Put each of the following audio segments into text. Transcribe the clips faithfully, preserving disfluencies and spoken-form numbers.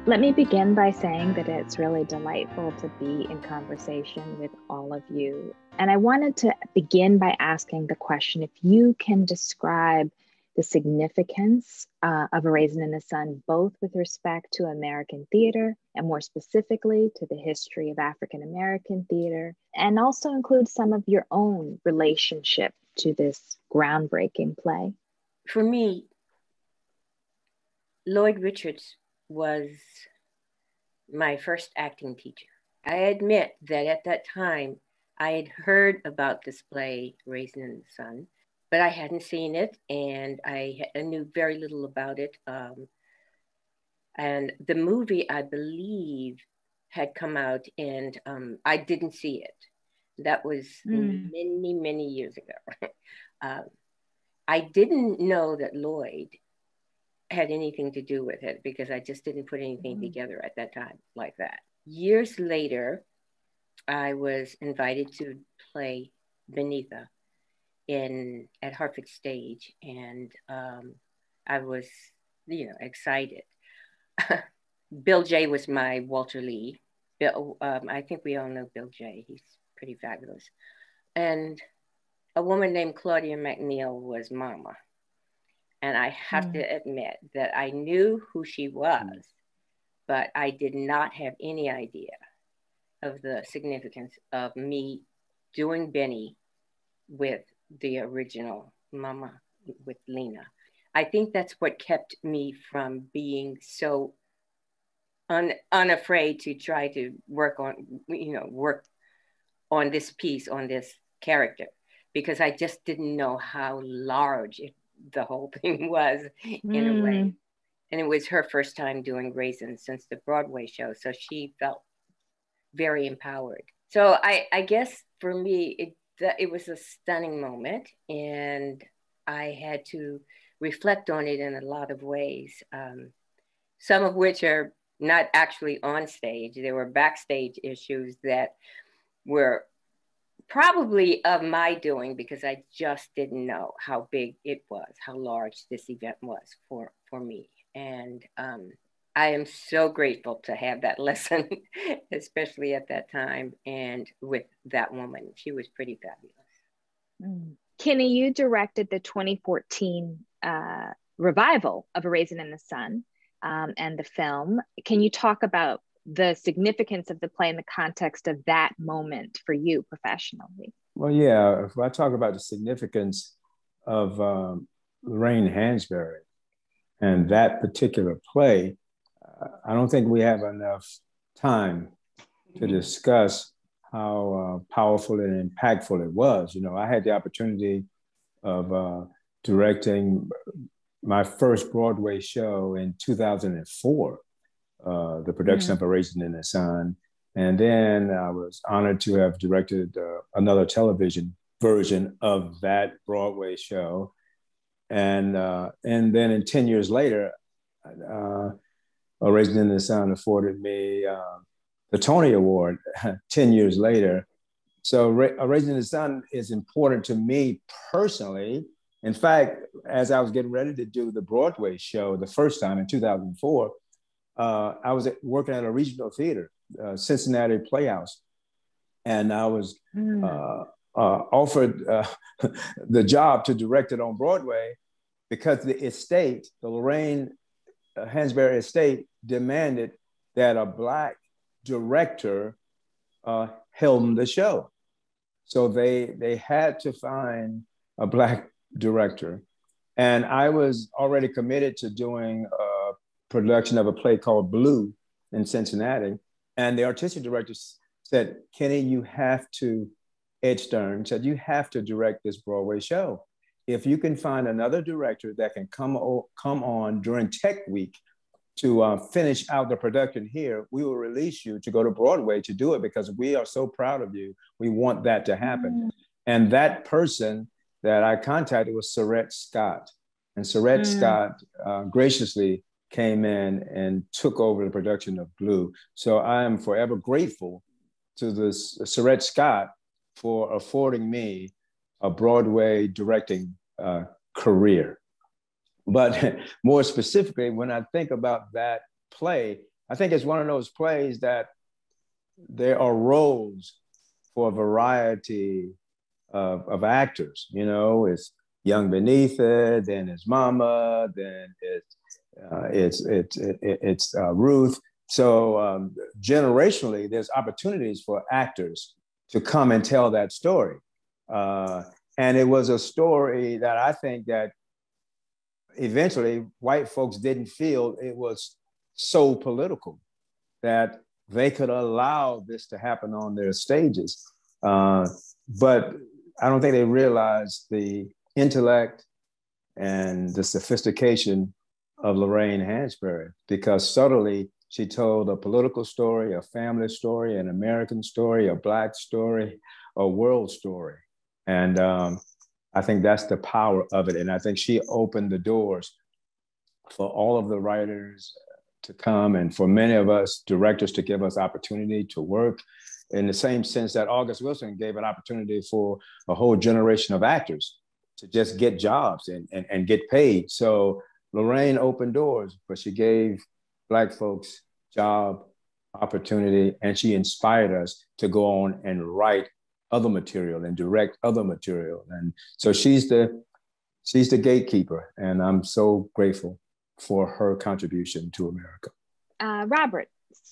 Let me begin by saying that it's really delightful to be in conversation with all of you. And I wanted to begin by asking the question, if you can describe the significance uh, of A Raisin in the Sun, both with respect to American theater and more specifically to the history of African American theater, and also include some of your own relationship to this groundbreaking play. For me, Lloyd Richards was my first acting teacher. I admit that at that time, I had heard about this play, Raisin in the Sun, but I hadn't seen it, and I, I knew very little about it. Um, and the movie, I believe, had come out, and um, I didn't see it. That was mm. many, many years ago. uh, I didn't know that Lloyd had anything to do with it because I just didn't put anything mm-hmm. together at that time like that. Years later, I was invited to play Benita in at Hartford Stage, and um, I was, you know, excited. Bill J was my Walter Lee. Bill, um, I think we all know Bill J. He's pretty fabulous. And a woman named Claudia McNeil was Mama. And I have mm. to admit that I knew who she was, mm. but I did not have any idea of the significance of me doing Benny with the original Mama, with Lena. I think that's what kept me from being so un, unafraid to try to work on, you know, work on this piece, on this character, because I just didn't know how large it the whole thing was in mm. a way. And it was her first time doing Raisin since the Broadway show. So she felt very empowered. So I, I guess for me, it, it was a stunning moment. And I had to reflect on it in a lot of ways, um, some of which are not actually on stage. There were backstage issues that were probably of my doing, because I just didn't know how big it was, how large this event was for, for me. And um, I am so grateful to have that lesson, especially at that time and with that woman. She was pretty fabulous. Mm. Kenny, you directed the twenty fourteen uh, revival of A Raisin in the Sun um, and the film. Can you talk about the significance of the play in the context of that moment for you professionally? Well, yeah, if I talk about the significance of um, Lorraine Hansberry and that particular play, uh, I don't think we have enough time to discuss how uh, powerful and impactful it was. You know, I had the opportunity of uh, directing my first Broadway show in two thousand four. Uh, the production mm. of A Raisin in the Sun. And then I was honored to have directed uh, another television version of that Broadway show. And, uh, and then in ten years later, uh, A Raisin in the Sun afforded me uh, the Tony Award ten years later. So Ra- A Raisin in the Sun is important to me personally. In fact, as I was getting ready to do the Broadway show the first time in two thousand four, Uh, I was at, working at a regional theater, uh, Cincinnati Playhouse, and I was mm. uh, uh, offered uh, the job to direct it on Broadway because the estate, the Lorraine Hansberry estate, demanded that a Black director uh, helm the show. So they they had to find a Black director, and I was already committed to doing Uh, production of a play called Blue in Cincinnati. And the artistic director said, Kenny, you have to, Ed Stern said, you have to direct this Broadway show. If you can find another director that can come, o- come on during Tech Week to uh, finish out the production here, we will release you to go to Broadway to do it because we are so proud of you. We want that to happen. Mm. And that person that I contacted was Seret Scott. And Seret mm. Scott uh, graciously came in and took over the production of Blue. So I am forever grateful to this Seret Scott for affording me a Broadway directing uh, career. But more specifically, when I think about that play, I think it's one of those plays that there are roles for a variety of, of actors. You know, it's young Benitha, then it's Mama, then it's uh, it's it's it, it's uh, Ruth. So um, generationally, there's opportunities for actors to come and tell that story. Uh, and it was a story that I think that eventually white folks didn't feel it was so political that they could allow this to happen on their stages. Uh, but I don't think they realized the intellect and the sophistication of Lorraine Hansberry, because subtly she told a political story, a family story, an American story, a Black story, a world story. And um, I think that's the power of it. And I think she opened the doors for all of the writers to come and for many of us directors to give us opportunity to work, in the same sense that August Wilson gave an opportunity for a whole generation of actors to just get jobs and, and, and get paid. So Lorraine opened doors, but she gave Black folks job, opportunity, and she inspired us to go on and write other material and direct other material. And so she's the, she's the gatekeeper, and I'm so grateful for her contribution to America. Uh, Robert,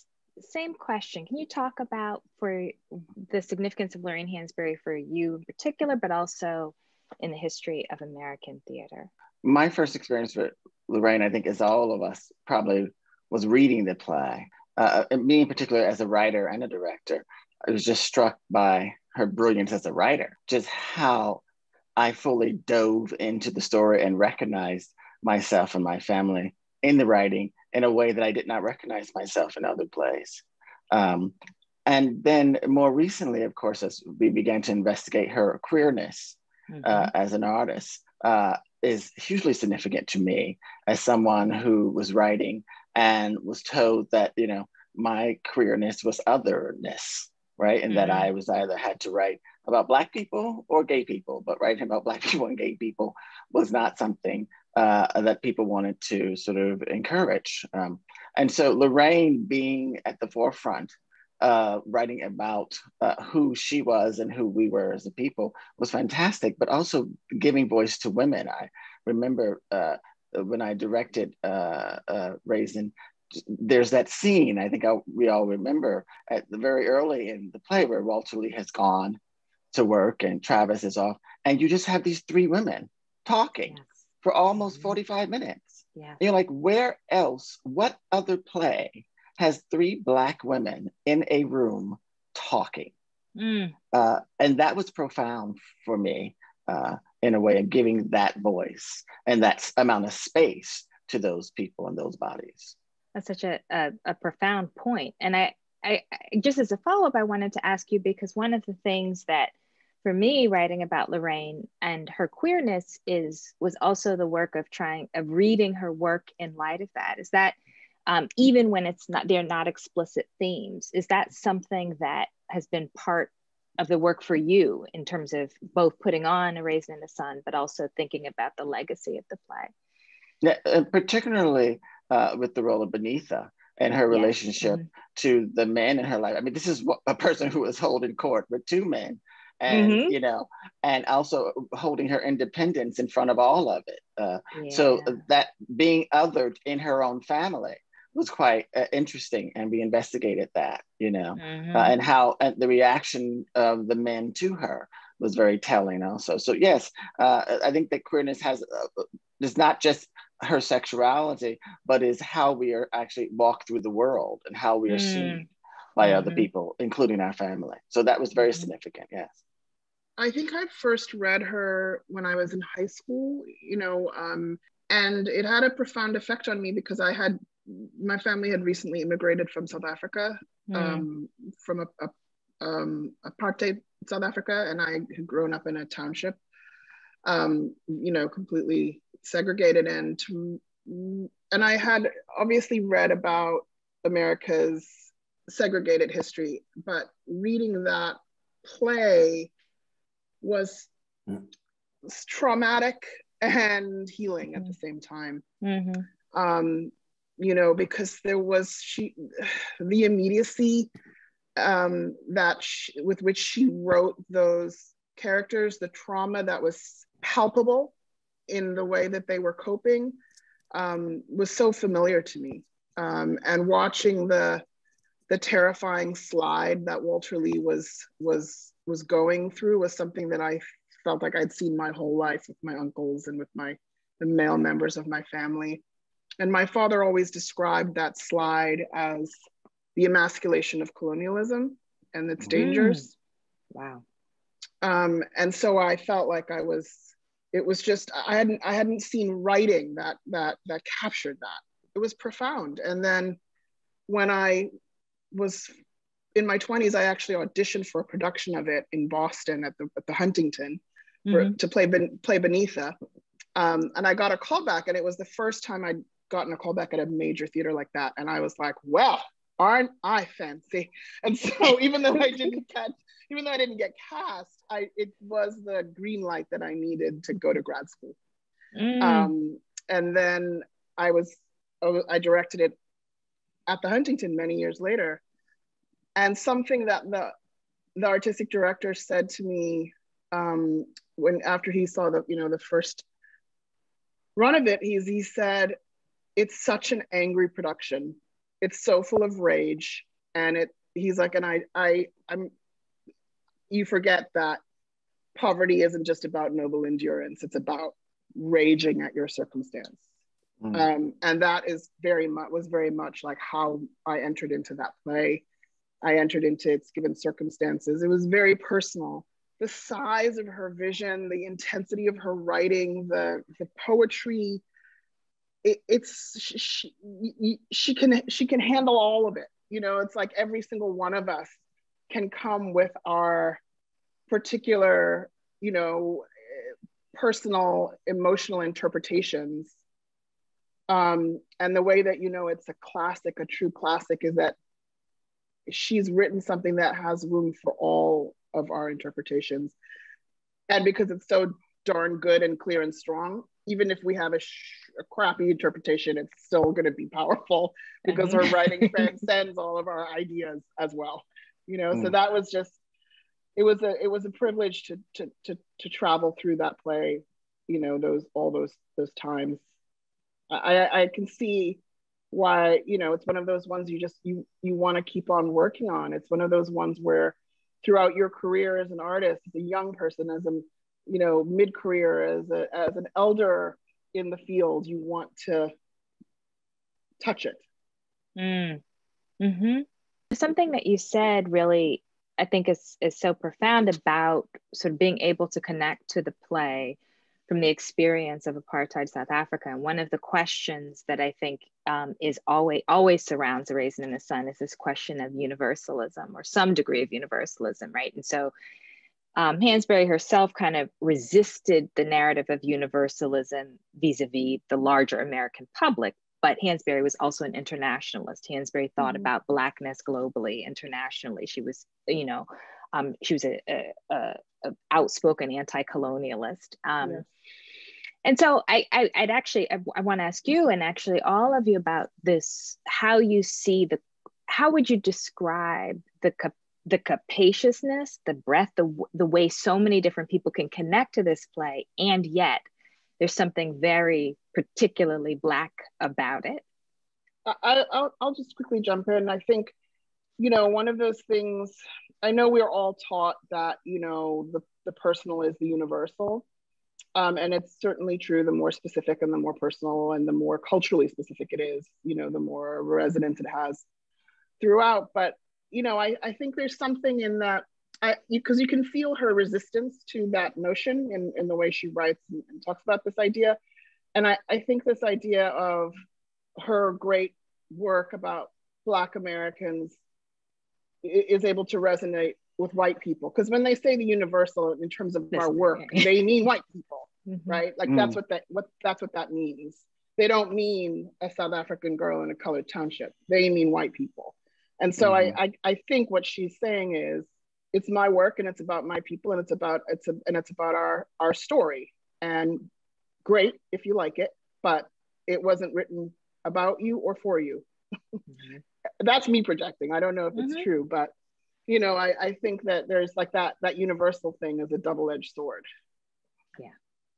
same question. Can you talk about for the significance of Lorraine Hansberry for you in particular, but also in the history of American theater? My first experience with Lorraine, I think, as all of us probably, was reading the play. Uh, me in particular, as a writer and a director, I was just struck by her brilliance as a writer, just how I fully dove into the story and recognized myself and my family in the writing in a way that I did not recognize myself in other plays. Um, and then more recently, of course, as we began to investigate her queerness mm-hmm. uh, as an artist, uh, is hugely significant to me as someone who was writing and was told that, you know, my queerness was otherness, right? And mm-hmm. that I was either had to write about Black people or gay people, but writing about Black people and gay people was not something uh, that people wanted to sort of encourage. Um, and so Lorraine being at the forefront, uh, writing about uh, who she was and who we were as a people was fantastic, but also giving voice to women. I remember uh, when I directed uh, uh, Raisin, there's that scene, I think I, we all remember at the very early in the play where Walter Lee has gone to work and Travis is off, and you just have these three women talking yes. for almost mm-hmm. forty-five minutes. Yeah. You're like, where else, what other play has three Black women in a room talking? Mm. Uh, and that was profound for me uh, in a way of giving that voice and that amount of space to those people and those bodies. That's such a, a, a profound point. And I, I, I just as a follow-up, I wanted to ask you, because one of the things that for me writing about Lorraine and her queerness is was also the work of trying of reading her work in light of that. Is that um, even when it's not, they're not explicit themes, is that something that has been part of the work for you in terms of both putting on A Raisin in the Sun, but also thinking about the legacy of the play? Yeah, and particularly uh, with the role of Benitha and her yes. relationship mm-hmm. to the men in her life. I mean, this is a person who was holding court with two men, and mm-hmm. you know, and also holding her independence in front of all of it. Uh, yeah. So that being othered in her own family was quite uh, interesting, and we investigated that, you know, mm-hmm. uh, and how and the reaction of the men to her was very telling also. So yes, uh, I think that queerness has uh, is not just her sexuality, but is how we are actually walk through the world and how we are mm. seen by mm-hmm. other people, including our family. So that was very mm-hmm. significant, yes. I think I first read her when I was in high school, you know, um, and it had a profound effect on me because I had, my family had recently immigrated from South Africa, mm. um, from a, a um, apartheid South Africa, and I had grown up in a township, um, you know, completely segregated, and and I had obviously read about America's segregated history, but reading that play was mm. traumatic and healing at the same time. Mm-hmm. Um, you know, because there was she, the immediacy um, that she, with which she wrote those characters, the trauma that was palpable in the way that they were coping um, was so familiar to me. Um, and watching the the terrifying slide that Walter Lee was was was going through was something that I felt like I'd seen my whole life with my uncles and with my the male members of my family. And my father always described that slide as the emasculation of colonialism and its dangers. Mm. Wow. Um, and so I felt like I was, it was just, I hadn't, I hadn't seen writing that, that, that captured that. It was profound. And then when I was in my twenties, I actually auditioned for a production of it in Boston at the, at the Huntington for, mm-hmm. to play, play Beneatha. Um, and I got a call back, and it was the first time I'd gotten a call back at a major theater like that. And I was like, well, aren't I fancy? And so even though I didn't get, even though I didn't get cast, I, it was the green light that I needed to go to grad school. Mm. Um, and then I was, I directed it at the Huntington many years later. And something that the, the artistic director said to me um, when, after he saw the, you know, the first run of it, he's, he said, it's such an angry production. It's so full of rage. And it, he's like, and I, I, I'm, you forget that poverty isn't just about noble endurance. It's about raging at your circumstance. Mm. Um, and that is very much, was very much like how I entered into that play. I entered into its given circumstances. It was very personal. The size of her vision, the intensity of her writing, the, the poetry, it, it's, she, she, can, she can handle all of it. You know, it's like every single one of us can come with our particular, you know, personal, emotional interpretations. Um, and the way that, you know, it's a classic, a true classic, is that she's written something that has room for all of our interpretations. And because it's so darn good and clear and strong, even if we have a, sh- a crappy interpretation, it's still going to be powerful because her writing transcends all of our ideas as well. You know, mm. so that was just, it was a, it was a privilege to, to, to, to travel through that play, you know, those, all those, those times. I, I can see why, you know, it's one of those ones you just, you, you want to keep on working on. It's one of those ones where throughout your career as an artist, as a young person, as a, you know, mid-career, as a, as an elder in the field, you want to touch it. Mm. Mm-hmm. Something that you said really, I think is, is so profound about sort of being able to connect to the play from the experience of apartheid South Africa. And one of the questions that I think um, is always, always surrounds A Raisin in the Sun is this question of universalism, or some degree of universalism, right? And so um, Hansberry herself kind of resisted the narrative of universalism vis-a-vis the larger American public, but Hansberry was also an internationalist. Hansberry thought mm-hmm. about Blackness globally, internationally. She was, you know, um, she was a, a, a, a outspoken anti-colonialist. Um, yes. And so I, I, I'd actually, I, I want to ask you and actually all of you about this, how you see the, how would you describe the, the capaciousness, the breadth, the, the way so many different people can connect to this play, and yet there's something very particularly Black about it? I, I'll, I'll just quickly jump in. I think, you know, one of those things, I know we're all taught that, you know, the, the personal is the universal. Um, and it's certainly true, the more specific and the more personal and the more culturally specific it is, you know, the more resonance it has throughout. But, you know, I, I think there's something in that, because you, you can feel her resistance to that notion in, in the way she writes and, and talks about this idea. And I, I think this idea of her great work about Black Americans is able to resonate with white people. Because when they say the universal in terms of our work, they mean white people, mm-hmm. right? Like mm. that's what that what that's what that means. They don't mean a South African girl in a colored township. They mean white people. And so mm-hmm. I, I I think what she's saying is, it's my work and it's about my people and it's about it's a, and it's about our our story. And great if you like it, but it wasn't written about you or for you. Mm-hmm. That's me projecting. I don't know if it's Mm-hmm. true, but you know, I, I think that there's like that that universal thing is a double-edged sword. Yeah.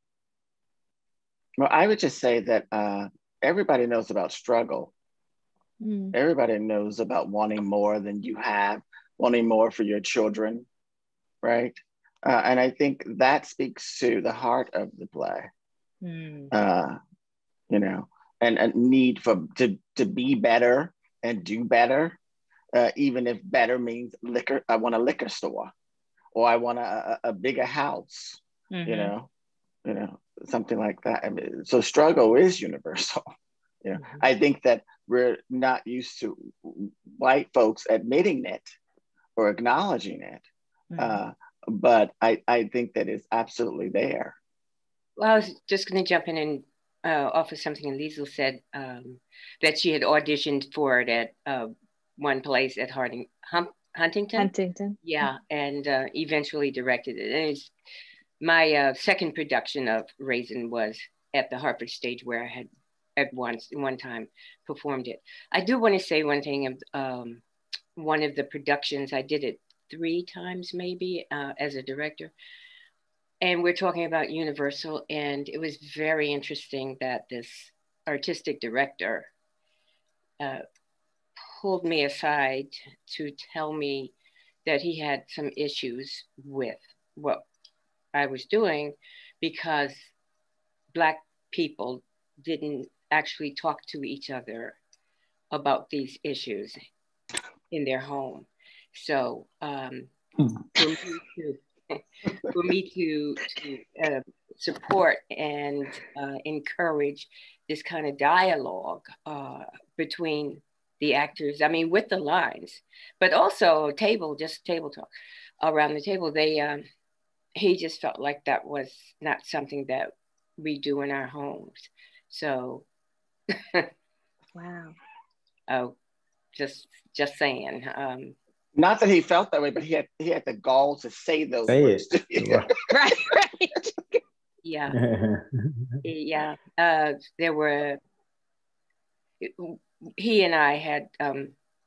Well, I would just say that uh, everybody knows about struggle. Mm. Everybody knows about wanting more than you have, wanting more for your children, right? Uh, and I think that speaks to the heart of the play, Mm. uh, you know, and a need for to to be better and do better, uh, even if better means liquor. I want a liquor store, or I want a, a, a bigger house, Mm-hmm. you know, you know, something like that. I mean, so struggle is universal. You know, Mm-hmm. I think that we're not used to white folks admitting it or acknowledging it. Mm-hmm. Uh, but I, I think that it's absolutely there. Well, I was just going to jump in and uh, offer something. And Liesl said um, that she had auditioned for it at uh, one place at Harding, Hum, Huntington. Huntington. Yeah, and uh, eventually directed it. And it's, my uh, second production of Raisin was at the Hartford stage, where I had at once one time performed it. I do want to say one thing. Um, one of the productions, I did it three times maybe uh, as a director. And we're talking about Universal, and it was very interesting that this artistic director uh, pulled me aside to tell me that he had some issues with what I was doing, because Black people didn't actually talk to each other about these issues in their home. So um, for me to for me to, to uh, support and uh, encourage this kind of dialogue uh, between the actors, I mean, with the lines, but also table, just table talk around the table. They, um, he just felt like that was not something that we do in our homes. So, Wow. oh, just, just saying. Um, Not that he felt that way, but he had he had the gall to say those Say words. it. Right, right. yeah, yeah. Uh, there were, he and I had um,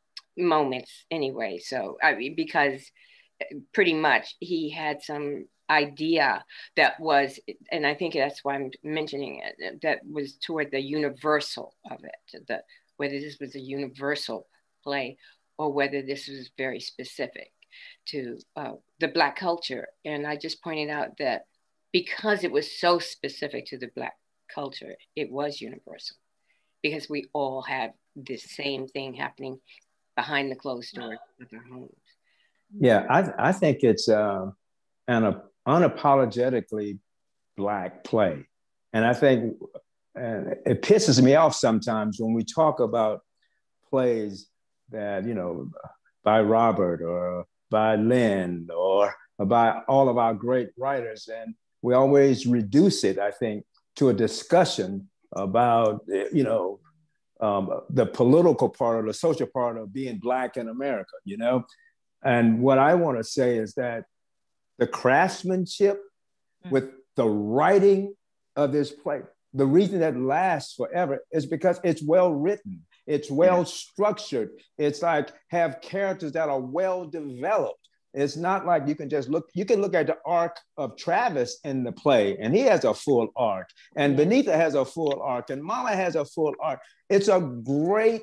moments anyway. So I mean, because pretty much he had some idea that was, and I think that's why I'm mentioning it, that was toward the universal of it, the whether this was a universal play or whether this was very specific to uh, the Black culture. And I just pointed out that because it was so specific to the Black culture, it was universal, because we all have this same thing happening behind the closed doors of our homes. Yeah, I, I think it's uh, an unapologetically Black play. And I think uh, it pisses me off sometimes when we talk about plays that, you know, by Robert or by Lynn or by all of our great writers. And we always reduce it, I think, to a discussion about, you know, um, the political part or the social part of being Black in America, you know? And what I want to say is that the craftsmanship with the writing of this play, the reason that lasts forever is because it's well written, it's well structured. It's like have characters that are well developed. It's not like you can just look, you can look at the arc of Travis in the play, and he has a full arc, and Benita has a full arc, and Mala has a full arc. It's a great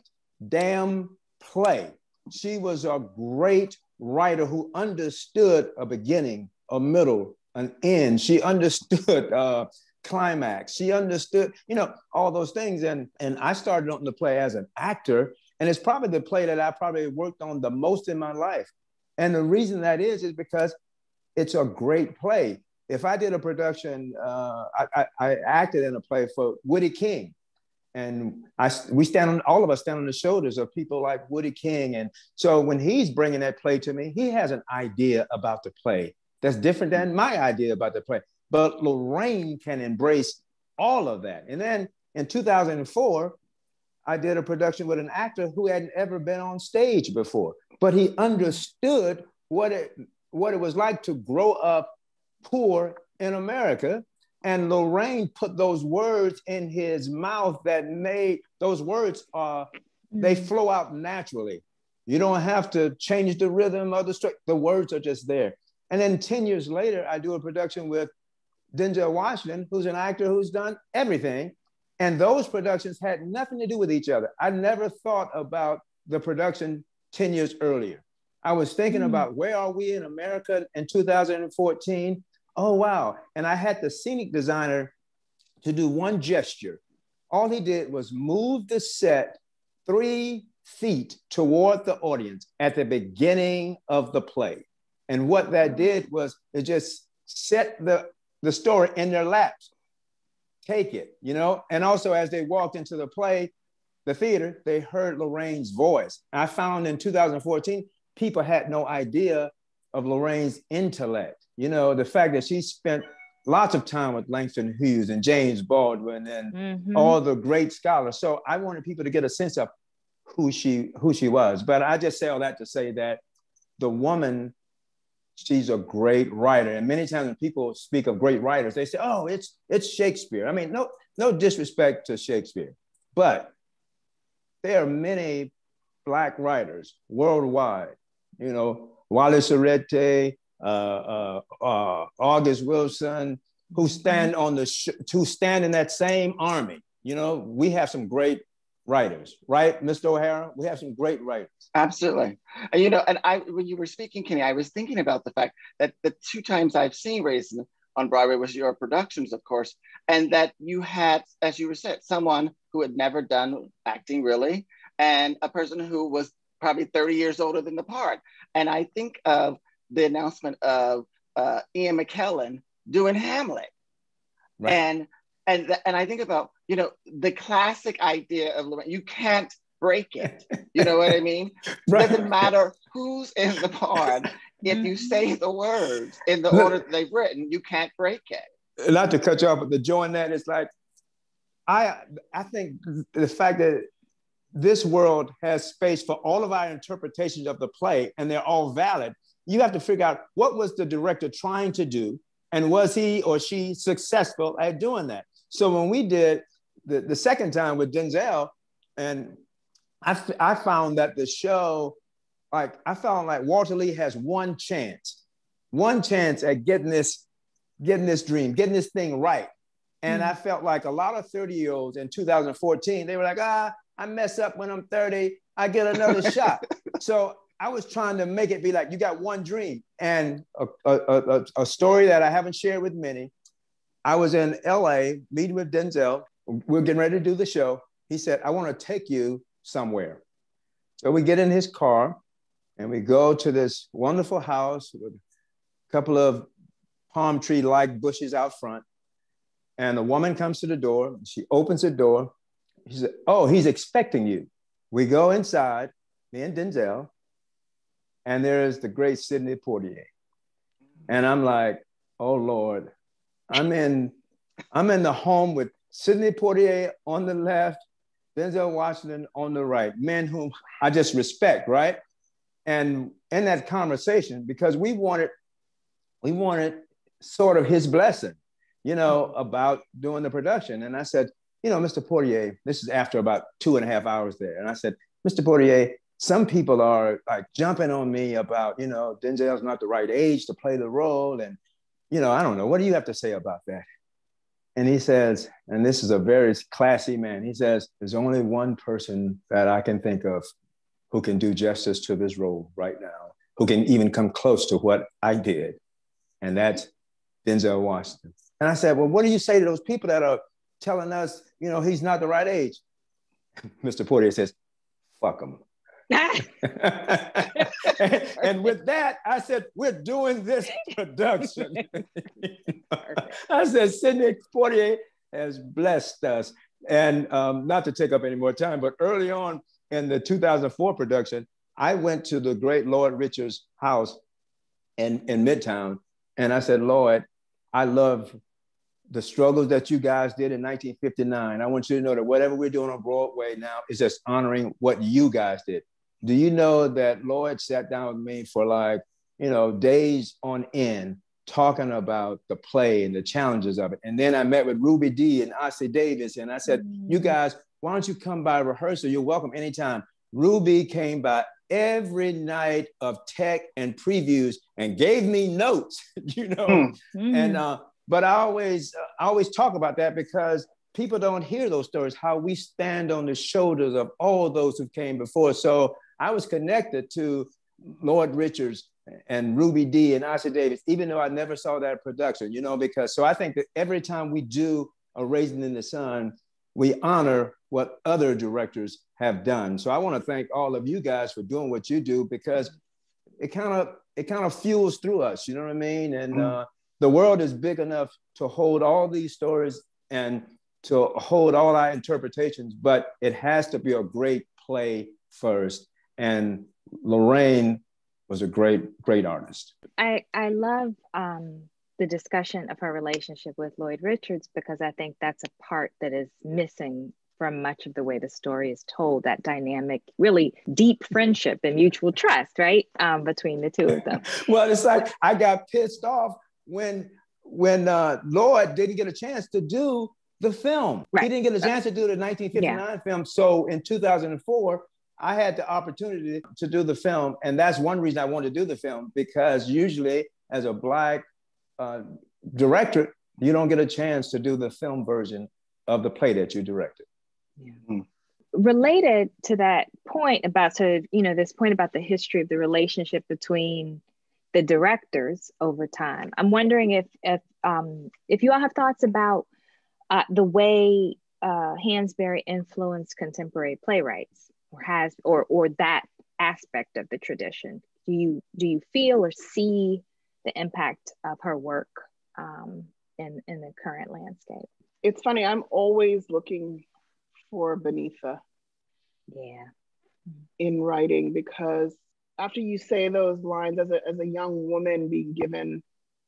damn play. She was a great writer who understood a beginning, a middle, an end. She understood uh, climax. She understood, you know, all those things. And, and I started on the play as an actor, and it's probably the play that I probably worked on the most in my life. And the reason that is, is because it's a great play. If I did a production, uh, I, I, I acted in a play for Woody King. And I, we stand on, all of us stand on the shoulders of people like Woody King. And so when he's bringing that play to me, he has an idea about the play that's different than my idea about the play. But Lorraine can embrace all of that. And then in two thousand four, I did a production with an actor who hadn't ever been on stage before, but he understood what it, what it was like to grow up poor in America And Lorraine put those words in his mouth that made those words, uh, they flow out naturally. You don't have to change the rhythm or the story. The words are just there. And then ten years later, I do a production with Denzel Washington, who's an actor who's done everything. And those productions had nothing to do with each other. I never thought about the production ten years earlier. I was thinking mm. about where are we in America in two thousand fourteen? Oh, wow. And I had the scenic designer to do one gesture. All he did was move the set three feet toward the audience at the beginning of the play. And what that did was it just set the, the story in their laps. Take it, you know? And also as they walked into the play, the theater, they heard Lorraine's voice. I found in two thousand fourteen, people had no idea of Lorraine's intellect. You know, the fact that she spent lots of time with Langston Hughes and James Baldwin and mm-hmm. all the great scholars. So I wanted people to get a sense of who she, who she was. But I just say all that to say that the woman, she's a great writer. And many times when people speak of great writers, they say, oh, it's, it's Shakespeare. I mean, no, no disrespect to Shakespeare, but there are many Black writers worldwide, you know, Wallace Arete, uh, uh, uh, August Wilson, who stand on the, sh- who stand in that same army. You know, we have some great writers, right, Mister O'Hara? We have some great writers. Absolutely. And, you know, and I, when you were speaking, Kenny, I was thinking about the fact that the two times I've seen Raisin on Broadway was your productions, of course, and that you had, as you were said, someone who had never done acting really, and a person who was probably thirty years older than the part. And I think of the announcement of uh, Ian McKellen doing Hamlet. Right. And and th- and I think about, you know, the classic idea of Lorraine, you can't break it. You know what I mean? Right. It doesn't matter who's in the part. If you say the words in the order that they've written, you can't break it. Not to cut you off, but the joy in that is like, I I think the fact that this world has space for all of our interpretations of the play, and they're all valid. You have to figure out what was the director trying to do, and was he or she successful at doing that? So when we did the, the second time with Denzel, and I, I found that the show, like I found like Walter Lee has one chance, one chance at getting this, getting this dream, getting this thing right. And mm. I felt like a lot of thirty year olds in two thousand fourteen, they were like, ah, I mess up when I'm thirty, I get another shot. So I was trying to make it be like, you got one dream. And a, a, a, a story that I haven't shared with many, I was in L A meeting with Denzel. We're getting ready to do the show. He said, I want to take you somewhere. So we get in his car and we go to this wonderful house with a couple of palm tree-like bushes out front. And the woman comes to the door. She opens the door. She said, oh, he's expecting you. We go inside, me and Denzel, and there's the great Sidney Poitier. And I'm like, oh Lord, I'm in, I'm in the home with Sidney Poitier on the left, Denzel Washington on the right, men whom I just respect, right? And in that conversation, because we wanted, we wanted sort of his blessing, you know, about doing the production. And I said, you know, Mister Poitier, this is after about two and a half hours there. And I said, Mister Poitier, some people are like jumping on me about, you know, Denzel's not the right age to play the role. And, you know, I don't know, what do you have to say about that? And he says, and this is a very classy man, he says, there's only one person that I can think of who can do justice to this role right now, who can even come close to what I did. And that's Denzel Washington. And I said, well, what do you say to those people that are telling us, you know, he's not the right age? Mister Poitier says, fuck him. and, and with that, I said, we're doing this production. I said, Sidney Poitier has blessed us. And um, not to take up any more time, but early on in the two thousand four production, I went to the great Lloyd Richards' house in, in Midtown. And I said, Lloyd, I love the struggles that you guys did in nineteen fifty-nine. I want you to know that whatever we're doing on Broadway now is just honoring what you guys did. Do you know that Lloyd sat down with me for like, you know, days on end talking about the play and the challenges of it. And then I met with Ruby Dee and Ossie Davis, and I said, mm. you guys, why don't you come by rehearsal? You're welcome anytime. Ruby came by every night of tech and previews and gave me notes, you know. Mm. And uh, but I always, uh, I always talk about that because people don't hear those stories, how we stand on the shoulders of all those who came before. So I was connected to Lord Richards and Ruby Dee and Ossie Davis, even though I never saw that production, you know, because, so I think that every time we do A Raisin in the Sun, we honor what other directors have done. So I want to thank all of you guys for doing what you do, because it kind of, it kind of fuels through us, you know what I mean? And uh, the world is big enough to hold all these stories and to hold all our interpretations, but it has to be a great play first. And Lorraine was a great, great artist. I, I love um, the discussion of her relationship with Lloyd Richards, because I think that's a part that is missing from much of the way the story is told, that dynamic, really deep friendship and mutual trust, right? Um, between the two of them. Well, it's like, I got pissed off when, when uh, Lloyd didn't get a chance to do the film. Right. He didn't get a chance to do the nineteen fifty-nine yeah. film. So in two thousand four, I had the opportunity to do the film. And that's one reason I wanted to do the film, because usually as a Black uh, director, you don't get a chance to do the film version of the play that you directed. Yeah. Mm-hmm. Related to that point about, so, you know, this point about the history of the relationship between the directors over time, I'm wondering if, if, um, if you all have thoughts about uh, the way uh, Hansberry influenced contemporary playwrights, or has, or or that aspect of the tradition. Do you do you feel or see the impact of her work um, in in the current landscape? It's funny. I'm always looking for Beneatha. Yeah. In writing, because after you say those lines as a as a young woman, being given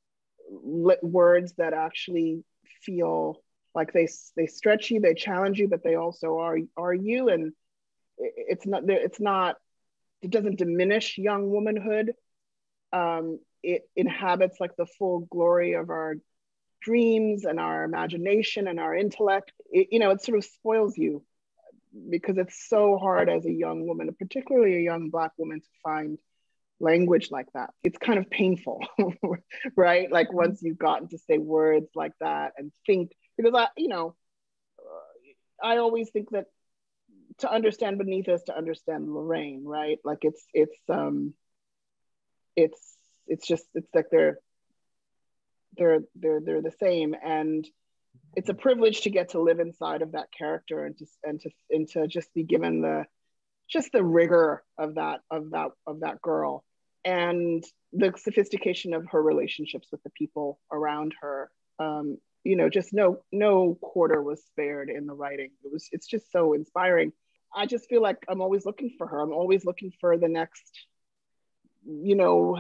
words that actually feel like they they stretch you, they challenge you, but they also are are you. And it's not it's not it doesn't diminish young womanhood. Um, it inhabits like the full glory of our dreams and our imagination and our intellect. It, you know, it sort of spoils you, because it's so hard as a young woman, particularly a young Black woman, to find language like that. It's kind of painful, right? Like once you've gotten to say words like that and think, because I, you know, uh, I always think that to understand Beneatha is to understand Lorraine, right? Like it's, it's, um, it's, it's just, it's like they're, they're, they're, they're the same. And it's a privilege to get to live inside of that character and to, and to, and to just be given the, just the rigor of that, of that, of that girl, and the sophistication of her relationships with the people around her. Um, you know, just no, no quarter was spared in the writing. It was, it's just so inspiring. I just feel like I'm always looking for her. I'm always looking for the next, you know,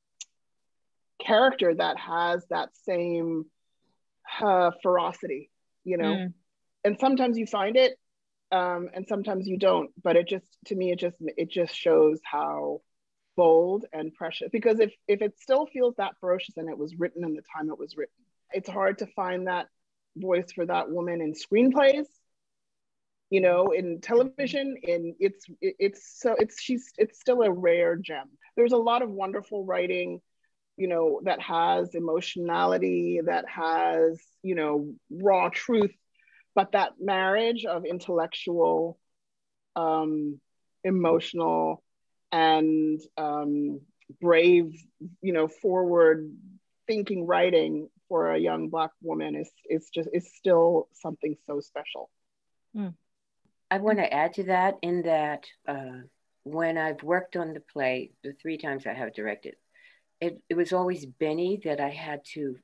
character that has that same uh, ferocity, you know, mm. and sometimes you find it um, and sometimes you don't, but it just, to me, it just, it just shows how bold and precious, because if, if it still feels that ferocious and it was written in the time it was written, it's hard to find that voice for that woman in screenplays, you know, in television, in it's, it, it's so it's, she's, it's still a rare gem. There's a lot of wonderful writing, you know, that has emotionality, that has, you know, raw truth, but that marriage of intellectual, um, emotional, and um, brave, you know, forward thinking writing for a young Black woman is, is just, is still something so special. Mm. I want to add to that in that uh, when I've worked on the play, the three times I have directed, it, it was always Benny that I had to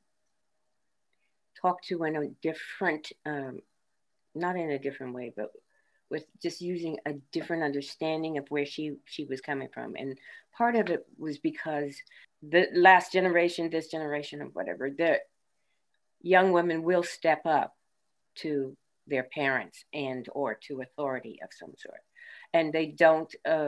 talk to in a different, um, not in a different way, but with just using a different understanding of where she, she was coming from. And part of it was because the last generation, this generation of whatever, the young women will step up to their parents and or to authority of some sort. And they don't, um,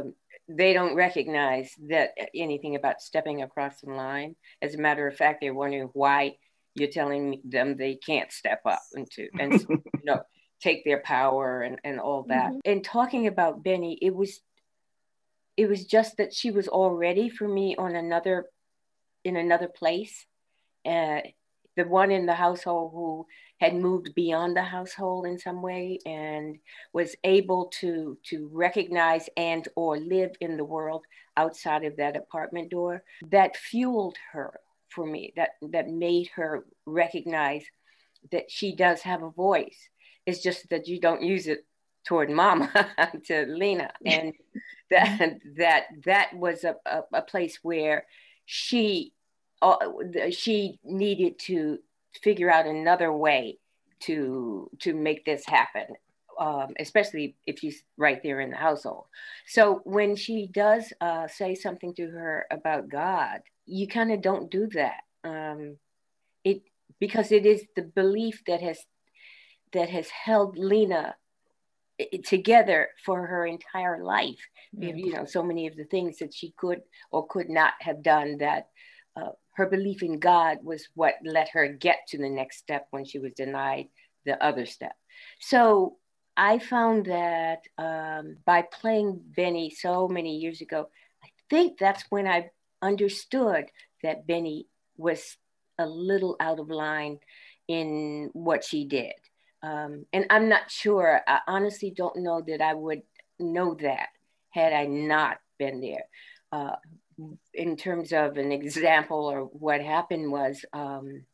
they don't recognize that anything about stepping across the line. As a matter of fact, they're wondering why you're telling them they can't step up into and you know take their power and, and all that. Mm-hmm. And talking about Benny, it was it was just that she was already for me on another in another place. Uh, the one in the household who had moved beyond the household in some way and was able to to recognize and or live in the world outside of that apartment door. That fueled her for me, that that made her recognize that she does have a voice. It's just that you don't use it toward Mama, to Lena. And that that that was a, a, a place where she uh, she needed to figure out another way to to make this happen, um, especially if she's right there in the household. So when she does uh, say something to her about God, you kind of don't do that. Um, it because it is the belief that has that has held Lena together for her entire life. Mm-hmm. You know, so many of the things that she could or could not have done, that uh, her belief in God was what let her get to the next step when she was denied the other step. So I found that um, by playing Benny so many years ago, I think that's when I understood that Benny was a little out of line in what she did. Um, and I'm not sure, I honestly don't know that I would know that had I not been there. Uh, in terms of an example, or what happened was um,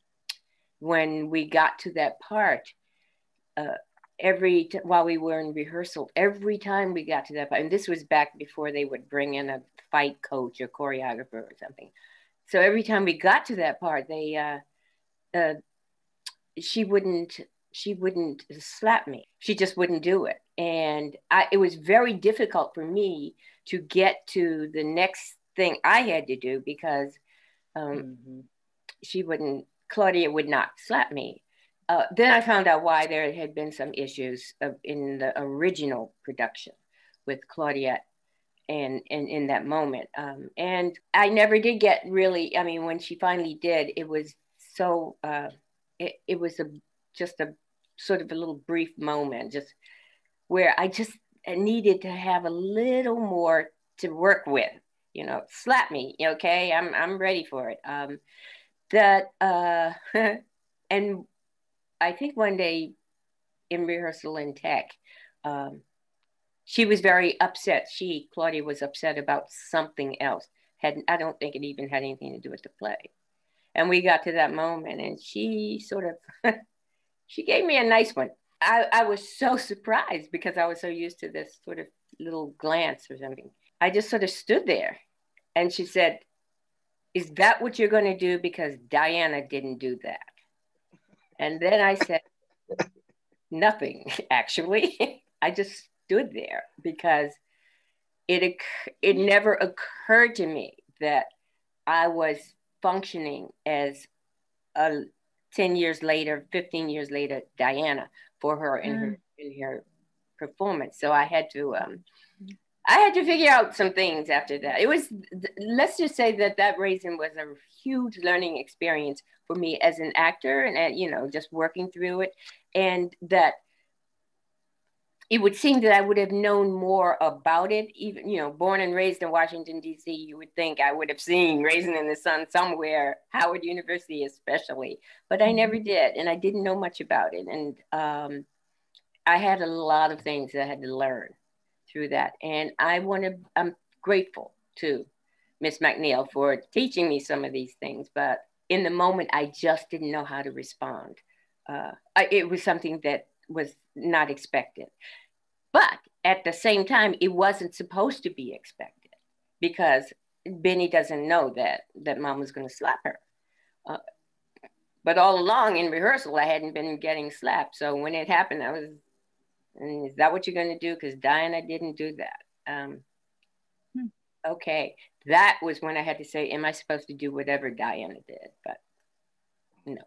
when we got to that part, uh, every, t- while we were in rehearsal, every time we got to that part, and this was back before they would bring in a fight coach or choreographer or something. So every time we got to that part, they, uh, uh, she wouldn't, she wouldn't slap me. She just wouldn't do it. And I, it was very difficult for me to get to the next thing I had to do, because um, mm-hmm. she wouldn't, Claudia would not slap me. Uh, then I found out why there had been some issues of, in the original production with Claudia and, and in that moment. Um, and I never did get really, I mean, when she finally did, it was so, uh, it, it was a just a sort of a little brief moment, just where I just needed to have a little more to work with, you know, slap me, okay, I'm I'm ready for it. Um, that, uh, and I think one day in rehearsal in tech, um, she was very upset. She, Claudia, was upset about something else. Had I don't think it even had anything to do with the play. And we got to that moment, and she sort of, she gave me a nice one. I, I was so surprised because I was so used to this sort of little glance or something. I just sort of stood there, and she said, "Is that what you're going to do? Because Diana didn't do that." And then I said, nothing, actually. I just stood there because it, it never occurred to me that I was functioning as a ten years later, fifteen years later, Diana, for her in mm. her in her performance. So I had to um, I had to figure out some things after that. It was, let's just say that that Raisin was a huge learning experience for me as an actor, and uh, you know, just working through it, and that it would seem that I would have known more about it. Even, you know, born and raised in Washington, D C, you would think I would have seen Raisin in the Sun somewhere, Howard University especially, but I never did. And I didn't know much about it. And um, I had a lot of things that I had to learn through that. And I want to, I'm grateful to Miss McNeil for teaching me some of these things, but in the moment, I just didn't know how to respond. Uh, I, it was something that was not expected. But at the same time, it wasn't supposed to be expected, because Benny doesn't know that, that Mom was going to slap her. Uh, but all along in rehearsal, I hadn't been getting slapped. So when it happened, I was, is that what you're going to do? Because Diana didn't do that. Um, hmm. Okay. That was when I had to say, am I supposed to do whatever Diana did? But no.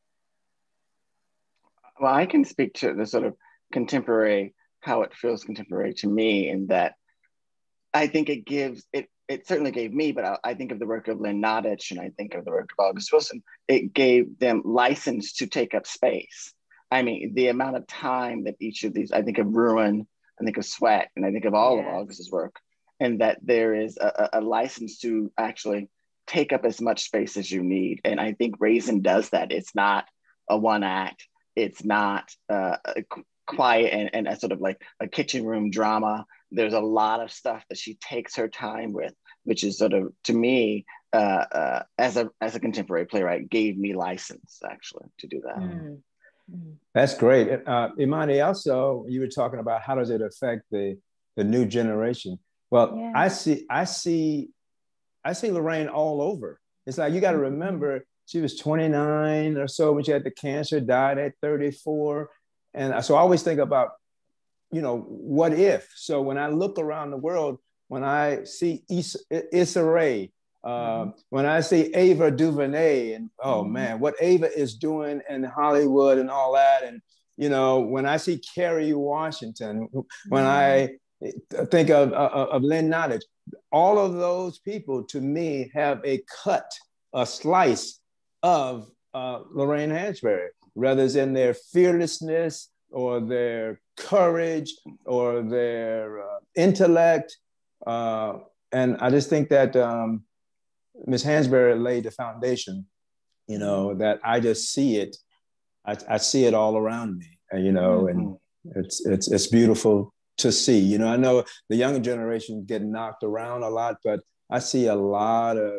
Well, I can speak to the sort of contemporary, how it feels contemporary to me, in that I think it gives, it it certainly gave me, but I, I think of the work of Lynn Nottage and I think of the work of August Wilson, it gave them license to take up space. I mean, the amount of time that each of these, I think of Ruin, I think of Sweat, and I think of all yes. of August's work, and that there is a, a license to actually take up as much space as you need. And I think Raisin does that. It's not a one act, it's not uh, a quiet and, and a sort of like a kitchen room drama. There's a lot of stuff that she takes her time with, which is sort of, to me, uh, uh, as a as a contemporary playwright, gave me license actually to do that. Mm. Mm. That's great. Uh, Imani, also, you were talking about how does it affect the, the new generation? Well, yeah. I see, I see, I see Lorraine all over. It's like, you got to remember, she was twenty-nine or so when she had the cancer, died at thirty-four. And so I always think about, you know, what if? So when I look around the world, when I see Issa, Issa Rae, uh, mm-hmm. when I see Ava DuVernay, and oh mm-hmm. man, what Ava is doing in Hollywood and all that. And, you know, when I see Kerry Washington, when mm-hmm. I think of, of, of Lynn Nottage, all of those people to me have a cut, a slice of uh, Lorraine Hansberry, whether it's in their fearlessness or their courage or their uh, intellect. Uh, and I just think that um, Miz Hansberry laid the foundation, you know, that I just see it. I, I see it all around me, and, you know, and it's, it's, it's beautiful to see. You know, I know the younger generation get knocked around a lot, but I see a lot of,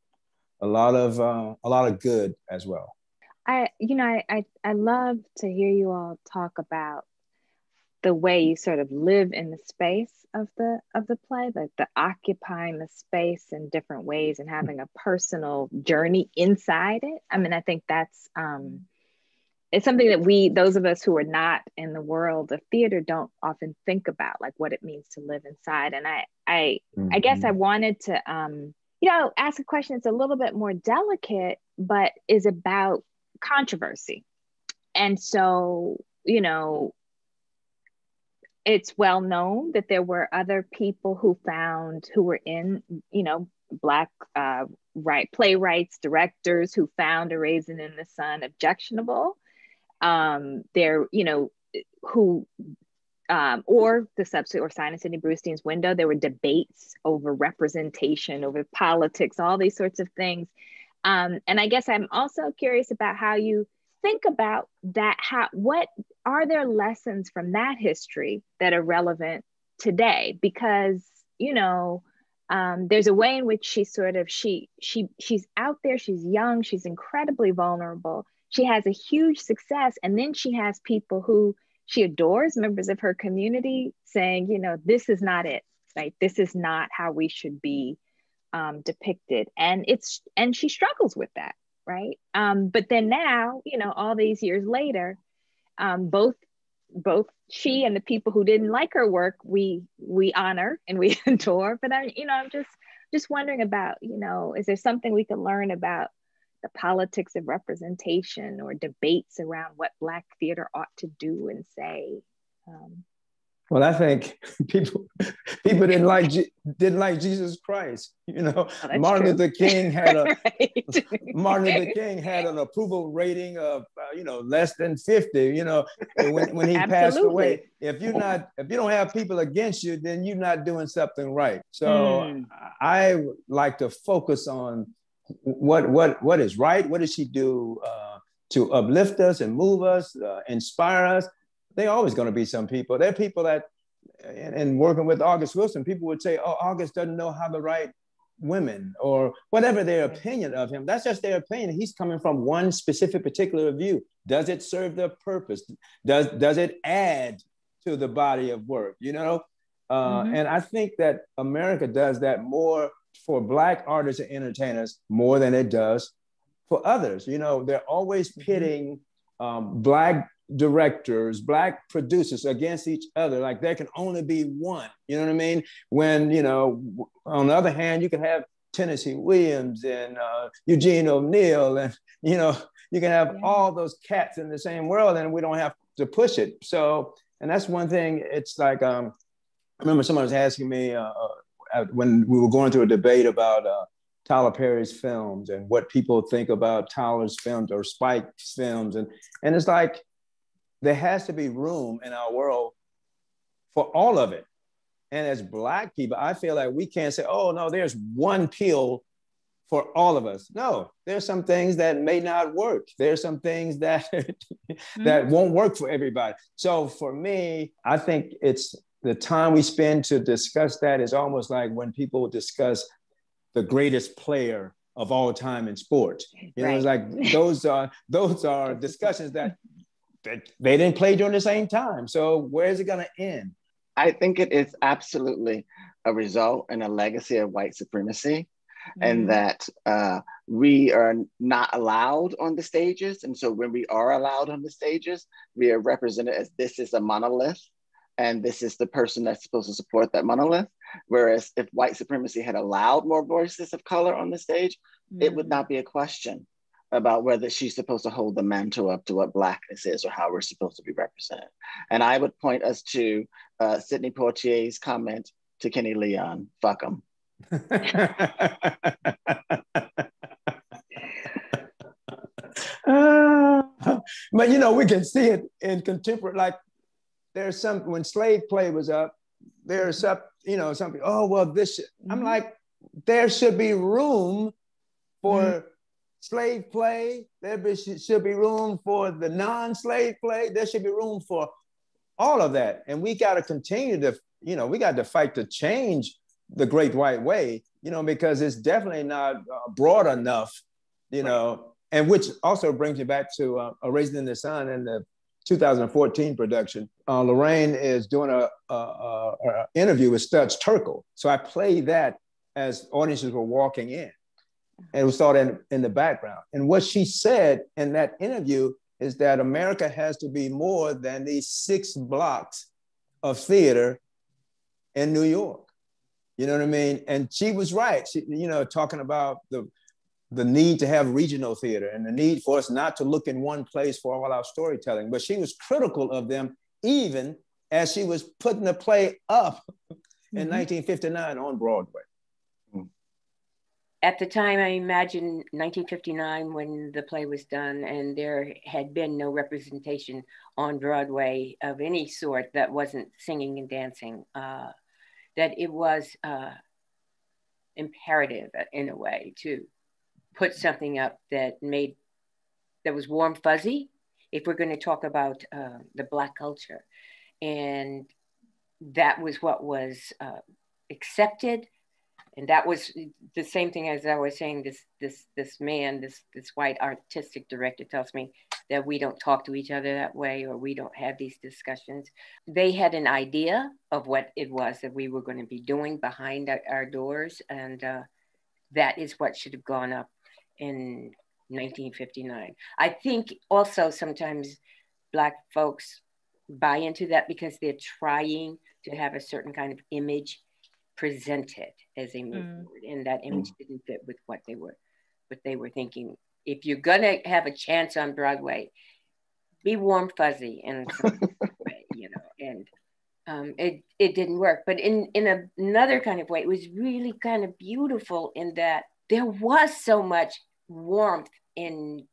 a lot of, uh, a lot of good as well. I, you know, I, I, I love to hear you all talk about the way you sort of live in the space of the of the play, like the occupying the space in different ways and having a personal journey inside it. I mean, I think that's um, it's something that we, those of us who are not in the world of theater, don't often think about, like what it means to live inside. And I, I, mm-hmm. I guess I wanted to, um, you know, ask a question that's a little bit more delicate, but is about controversy. And so, you know, it's well known that there were other people who found, who were in, you know, Black uh, right, playwrights, directors who found A Raisin in the Sun objectionable. Um, there, you know, who, um, or the subsequent, or Sign and Sidney Brewstein's Window, there were debates over representation, over politics, all these sorts of things. Um, and I guess I'm also curious about how you think about that. How, what are there lessons from that history that are relevant today? Because, you know, um, there's a way in which she sort of, she, she, she's out there, she's young, she's incredibly vulnerable. She has a huge success. And then she has people who she adores, members of her community, saying, you know, this is not it, right? This is not how we should be um, depicted. And it's, and she struggles with that, right? Um, but then now, you know, all these years later, um, both, both she and the people who didn't like her work, we, we honor and we adore. But I, you know, I'm just, just wondering about, you know, is there something we can learn about the politics of representation or debates around what Black theater ought to do and say? Um, well, I think people people didn't like didn't like Jesus Christ. You know, oh, Martin true. Luther King had a right. Martin Luther King had an approval rating of uh, you know less than fifty. You know, when when he passed away, if you're not if you don't have people against you, then you're not doing something right. So mm. I like to focus on what what what is right. What does she do uh, to uplift us and move us, uh, inspire us? There are always going to be some people. There are people that, and, and working with August Wilson, people would say, oh, August doesn't know how to write women, or whatever their opinion of him. That's just their opinion. He's coming from one specific particular view. Does it serve the purpose? Does, does it add to the body of work, you know? Uh, mm-hmm. And I think that America does that more for Black artists and entertainers more than it does for others. You know, they're always pitting um, Black directors, Black producers against each other. Like there can only be one, you know what I mean? When, you know, on the other hand, you can have Tennessee Williams and uh, Eugene O'Neill, and, you know, you can have yeah. all those cats in the same world, and we don't have to push it. So, and that's one thing, it's like, um, I remember someone was asking me uh, when we were going through a debate about uh, Tyler Perry's films and what people think about Tyler's films or Spike's films. And, and it's like, there has to be room in our world for all of it. And as Black people, I feel like we can't say, oh, no, there's one pill for all of us. No, there's some things that may not work. There's some things that, mm-hmm. that won't work for everybody. So for me, I think it's the time we spend to discuss that is almost like when people discuss the greatest player of all time in sports. You right. know, it's like those are, those are discussions that, that they didn't play during the same time. So where is it gonna end? I think it is absolutely a result and a legacy of white supremacy. Mm-hmm. And that uh, we are not allowed on the stages. And so when we are allowed on the stages, we are represented as this is a monolith and this is the person that's supposed to support that monolith. Whereas if white supremacy had allowed more voices of color on the stage, mm-hmm. it would not be a question about whether she's supposed to hold the mantle up to what Blackness is or how we're supposed to be represented. And I would point us to uh, Sidney Poitier's comment to Kenny Leon, fuck 'em. uh, but you know, we can see it in contemporary, like there's some, when slave play was up, there's some, you know, something, oh, well, this, mm-hmm. I'm like, there should be room for mm-hmm. slave play. There be, should be room for the non-slave play. There should be room for all of that. And we got to continue to, you know, we got to fight to change the great white way, you know, because it's definitely not uh, broad enough, you know, and which also brings you back to uh, A Raisin in the Sun and the two thousand fourteen production. Uh, Lorraine is doing a, a, a, a interview with Studs Terkel. So I played that as audiences were walking in, and it was sort of in, in the background. And what she said in that interview is that America has to be more than these six blocks of theater in New York. You know what I mean? And she was right. She, you know, talking about the, the need to have regional theater and the need for us not to look in one place for all our storytelling. But she was critical of them even as she was putting the play up mm-hmm. in nineteen fifty-nine on Broadway. At the time, I imagine nineteen fifty-nine when the play was done and there had been no representation on Broadway of any sort that wasn't singing and dancing. Uh, that it was uh, imperative in a way to put something up that made, that was warm fuzzy, if we're going to talk about uh, the Black culture. And that was what was uh, accepted. And that was the same thing as I was saying, this this this man, this this white artistic director tells me that we don't talk to each other that way or we don't have these discussions. They had an idea of what it was that we were going to be doing behind our, our doors. And uh, that is what should have gone up in nineteen fifty-nine. I think also sometimes Black folks buy into that because they're trying to have a certain kind of image presented as they move mm. forward, and that image mm. didn't fit with what they were, what they were thinking. If you're gonna have a chance on Broadway, be warm fuzzy in some way, you know. And um, it it didn't work. But in in a, another kind of way, it was really kind of beautiful in that there was so much warmth in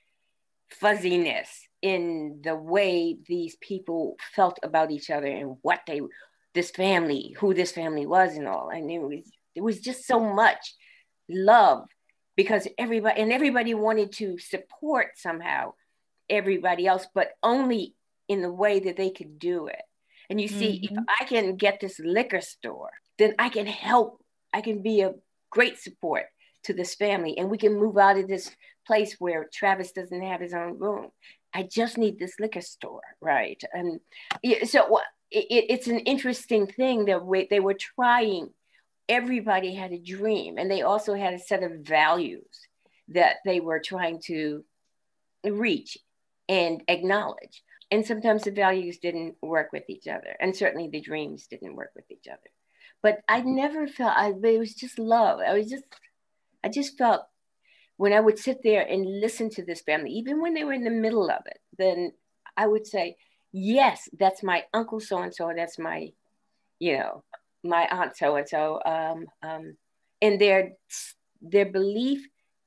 fuzziness in the way these people felt about each other and what they. This family, who this family was and all. And it was, it was just so much love because everybody, and everybody wanted to support somehow everybody else, but only in the way that they could do it. And you see, mm-hmm. if I can get this liquor store, then I can help, I can be a great support to this family. And we can move out of this place where Travis doesn't have his own room. I just need this liquor store, right? And so what, It, it's an interesting thing that we, they were trying, everybody had a dream and they also had a set of values that they were trying to reach and acknowledge. And sometimes the values didn't work with each other. And certainly the dreams didn't work with each other. But I never felt, I, it was just love. I was just, I just felt when I would sit there and listen to this family, even when they were in the middle of it, then I would say, yes, that's my uncle so-and-so, that's my, you know, my aunt so-and-so, um, um, and their, their belief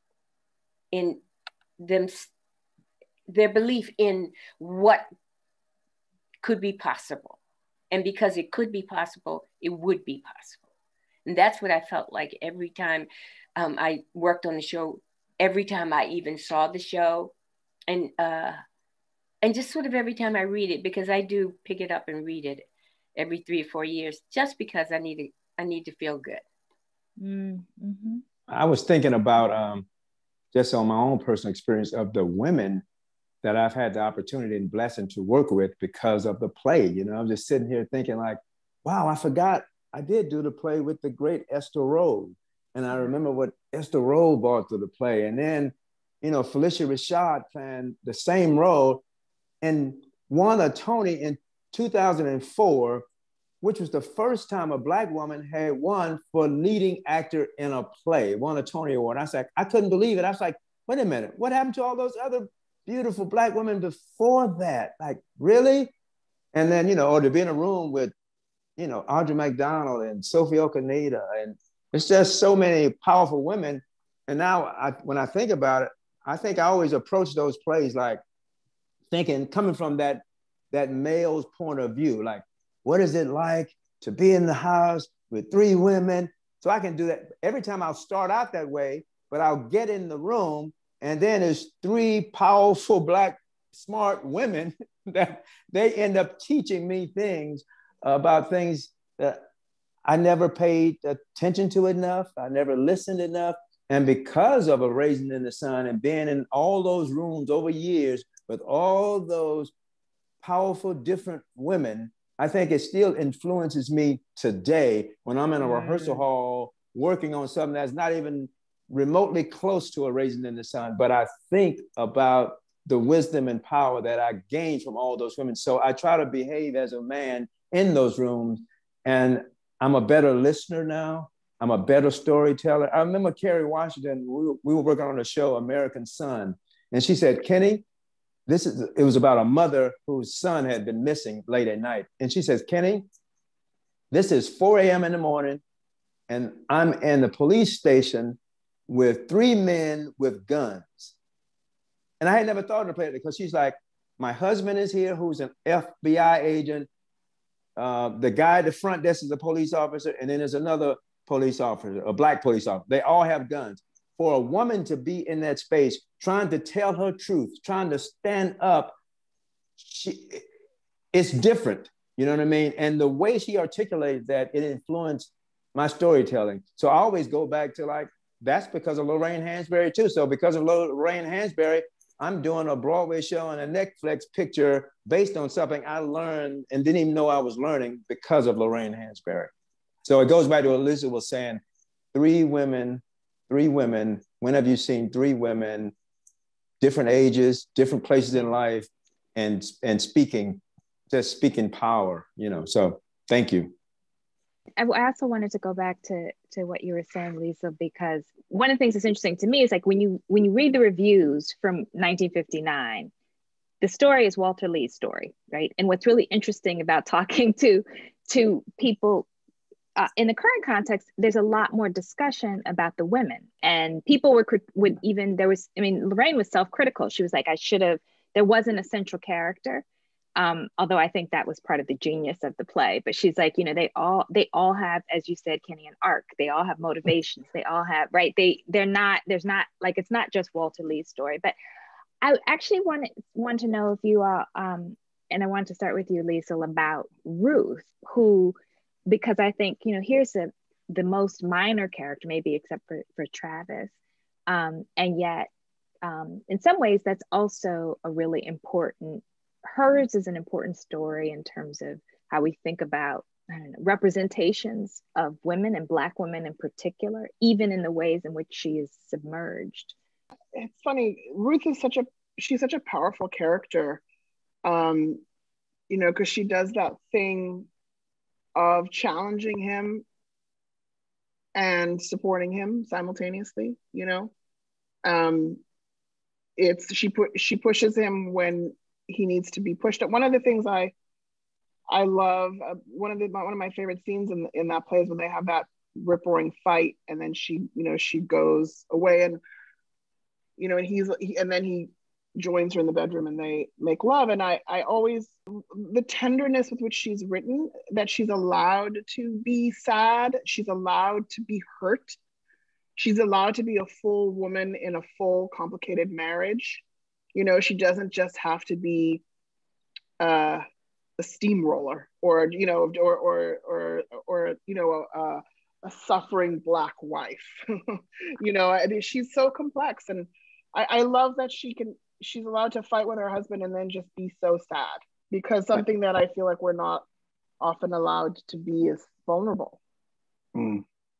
in them, their belief in what could be possible. And because it could be possible, it would be possible. And that's what I felt like every time um, I worked on the show, every time I even saw the show, and uh, and just sort of every time I read it, because I do pick it up and read it every three or four years, just because I need to, I need to feel good. Mm-hmm. I was thinking about um, just on my own personal experience of the women that I've had the opportunity and blessing to work with because of the play. You know, I'm just sitting here thinking like, wow, I forgot I did do the play with the great Esther Rowe. And I remember what Esther Rowe brought to the play. And then, you know, Felicia Rashad playing the same role and won a Tony in two thousand four, which was the first time a Black woman had won for leading actor in a play, won a Tony Award. I was like, I couldn't believe it. I was like, wait a minute, what happened to all those other beautiful Black women before that? Like, really? And then, you know, or to be in a room with, you know, Audra McDonald and Sophie Okonedo, and it's just so many powerful women. And now I, when I think about it, I think I always approach those plays like thinking, coming from that, that male's point of view, like, what is it like to be in the house with three women? So I can do that. Every time I'll start out that way, but I'll get in the room and then there's three powerful Black smart women that they end up teaching me things about things that I never paid attention to enough. I never listened enough. And because of A Raisin in the Sun and being in all those rooms over years with all those powerful, different women, I think it still influences me today when I'm in a rehearsal hall working on something that's not even remotely close to A Raisin in the Sun, but I think about the wisdom and power that I gained from all those women. So I try to behave as a man in those rooms, and I'm a better listener now. I'm a better storyteller. I remember Kerry Washington, we were, we were working on a show, American Son, and she said, Kenny, this is, it was about a mother whose son had been missing late at night. And she says, Kenny, this is four a.m. in the morning, and I'm in the police station with three men with guns. And I had never thought of playing it because she's like, my husband is here, who's an F B I agent. Uh, the guy at the front desk is a police officer, and then there's another police officer, a Black police officer. They all have guns. For a woman to be in that space, trying to tell her truth, trying to stand up, she, it's different, you know what I mean? And the way she articulated that, it influenced my storytelling. So I always go back to like, that's because of Lorraine Hansberry too. So because of Lorraine Hansberry, I'm doing a Broadway show and a Netflix picture based on something I learned and didn't even know I was learning because of Lorraine Hansberry. So it goes back to what Liesl was saying, three women, three women, when have you seen three women, different ages, different places in life, and, and speaking, just speaking power, you know, so thank you. I also wanted to go back to, to what you were saying, Liesl, because one of the things that's interesting to me is like when you when you read the reviews from nineteen fifty-nine, the story is Walter Lee's story, right? And what's really interesting about talking to, to people uh, in the current context, there's a lot more discussion about the women, and people were would even there was. I mean, Lorraine was self-critical. She was like, I should have. There wasn't a central character. Um, although I think that was part of the genius of the play, but she's like, you know, they all, they all have, as you said, Kenny, an arc. They all have motivations. They all have, right. They, they're not, there's not like, it's not just Walter Lee's story, but I actually want, want to know if you are, um, and I want to start with you, Liesl, about Ruth, who, because I think, you know, here's a, the most minor character, maybe except for, for Travis. Um, and yet, um, in some ways, that's also a really important hers is an important story in terms of how we think about, I don't know, representations of women and Black women in particular, even in the ways in which she is submerged. It's funny, Ruth is such a, she's such a powerful character, um, you know, because she does that thing of challenging him and supporting him simultaneously, you know. Um, it's, she, pu- she pushes him when he needs to be pushed. One of the things I I love uh, one of the one of my favorite scenes in in that play is when they have that rip roaring fight, and then she, you know, she goes away, and you know, and he's he, and then he joins her in the bedroom, and they make love. And I I always, the tenderness with which she's written, that she's allowed to be sad, she's allowed to be hurt, she's allowed to be a full woman in a full complicated marriage. You know, she doesn't just have to be uh, a steamroller, or you know, or or or or you know, a, a suffering Black wife. You know, I mean, she's so complex, and I, I love that she can. She's allowed to fight with her husband and then just be so sad, because something that I feel like we're not often allowed to be is vulnerable. Mm.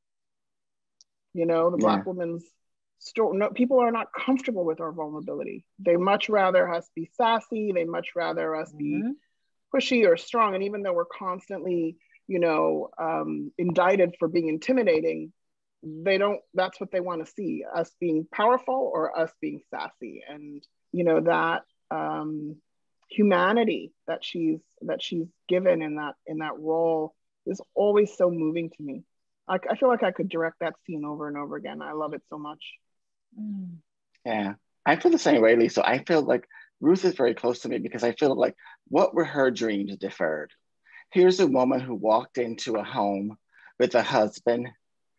You know, the Black Yeah. woman's story. No, people are not comfortable with our vulnerability. They much rather us be sassy. They much rather us be Mhm. pushy or strong. And even though we're constantly, you know, um, indicted for being intimidating, they don't, that's what they want to see, us being powerful or us being sassy. And, you know, that um, humanity that she's, that she's given in that, in that role is always so moving to me. I, I feel like I could direct that scene over and over again. I love it so much. Mm. Yeah, I feel the same way, Lee. So I feel like Ruth is very close to me because I feel like, what were her dreams deferred? Here's a woman who walked into a home with a husband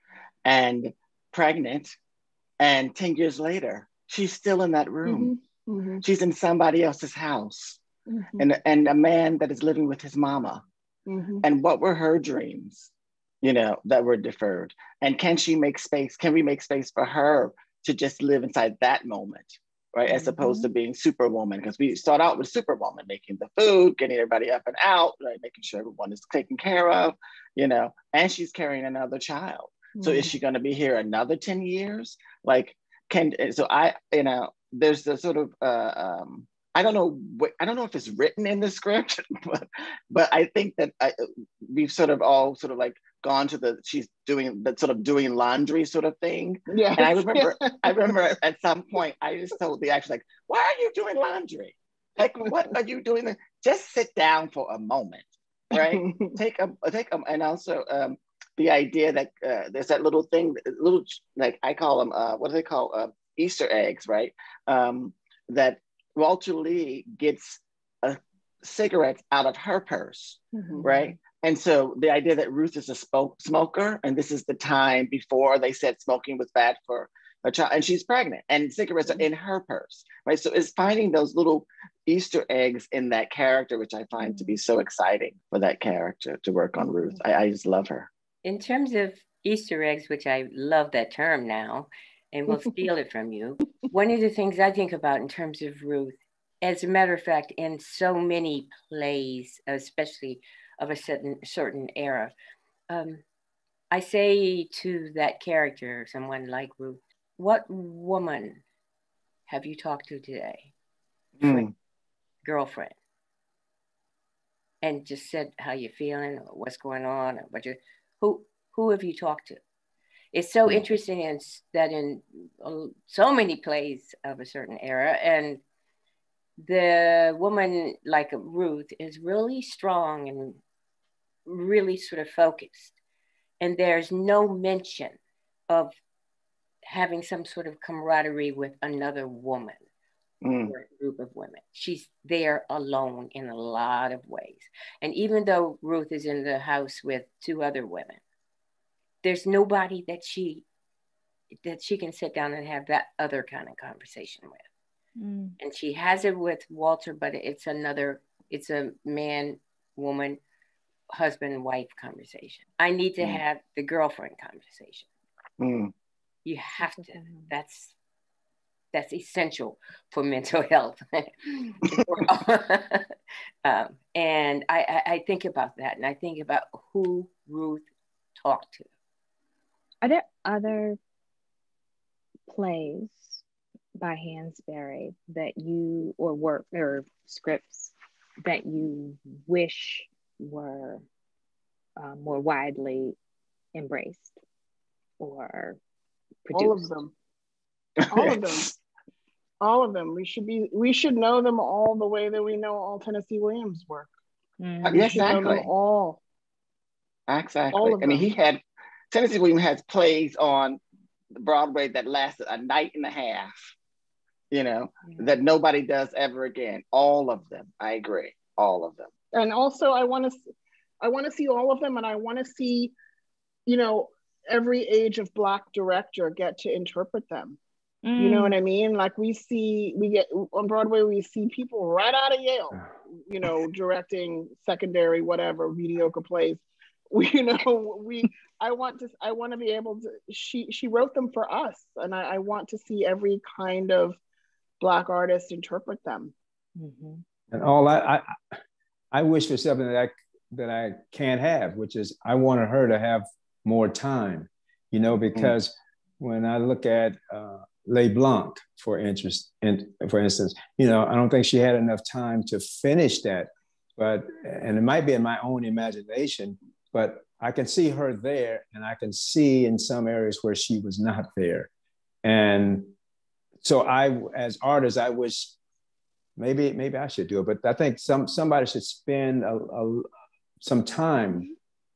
and pregnant, and ten years later, she's still in that room. Mm-hmm, mm-hmm, She's in somebody else's house, mm-hmm, and, and a man that is living with his mama. mm-hmm. And what were her dreams, you know, that were deferred? And can she make space? Can we make space for her to just live inside that moment, right? As opposed to being Superwoman, because we start out with Superwoman, making the food, getting everybody up and out, right? Making sure everyone is taken care of, you know, and she's carrying another child. So is she going to be here another ten years? Like, can, so I, you know, there's the sort of, uh, um, I don't know, what, I don't know if it's written in the script, but, but I think that I, we've sort of all sort of like gone to the, she's doing that sort of doing laundry sort of thing. Yes, and I remember, yeah. I remember at some point, I just told the actor, like, why are you doing laundry? Like, what are you doing? Just sit down for a moment, right? take a, take a, and also um, the idea that uh, there's that little thing, little, like I call them, uh, what do they call, uh, Easter eggs, right? Um, that Walter Lee gets a cigarette out of her purse, Mm-hmm. right? And so the idea that Ruth is a smoke, smoker, and this is the time before they said smoking was bad for a child, and she's pregnant, and cigarettes are in her purse, right? So it's finding those little Easter eggs in that character, which I find to be so exciting for that character to work on Ruth. I, I just love her. In terms of Easter eggs, which I love that term now, and we'll steal it from you, one of the things I think about in terms of Ruth, as a matter of fact, in so many plays, especially of a certain certain era, um, I say to that character, someone like Ruth, what woman have you talked to today? Friend, Mm. girlfriend, and just said how you're feeling, or what's going on, or what you, who who have you talked to? It's so interesting in, that in uh, so many plays of a certain era, and the woman like Ruth is really strong and really sort of focused. And there's no mention of having some sort of camaraderie with another woman Mm. or a group of women. She's there alone in a lot of ways. And even though Ruth is in the house with two other women, there's nobody that she that she can sit down and have that other kind of conversation with. Mm. And she has it with Walter, but it's another, it's a man, woman, husband, wife conversation. I need to mm. have the girlfriend conversation. Mm. You have to, that's, that's essential for mental health. um, and I, I think about that, and I think about who Ruth talked to. Are there other plays by Hansberry that you, or work or scripts that you wish were um, more widely embraced or produced? All of them. All of them. All of them. We should be. We should know them all the way that we know all Tennessee Williams' work. Mm. We Yes, should know them exactly. all. Exactly. All of I mean, them. he had, Tennessee Williams has plays on Broadway that lasted a night and a half, you know, Yeah. that nobody does ever again. All of them. I agree. All of them. And also I want to, I want to see all of them, and I want to see, you know, every age of Black director get to interpret them. Mm. You know what I mean? Like we see, we get on Broadway, we see people right out of Yale, you know, directing secondary, whatever, mediocre plays. We, you know, we, I want to, I want to be able to, she, she wrote them for us. And I, I want to see every kind of Black artist interpret them. Mm-hmm. And all I, I, I wish for something that I, that I can't have, which is I wanted her to have more time, you know, because mm-hmm. when I look at uh, Le Blanc, for interest, in, for instance, you know, I don't think she had enough time to finish that, but, and it might be in my own imagination, but I can see her there, and I can see in some areas where she was not there. And so I, as artists, I wish maybe, maybe I should do it, but I think some, somebody should spend a, a, some time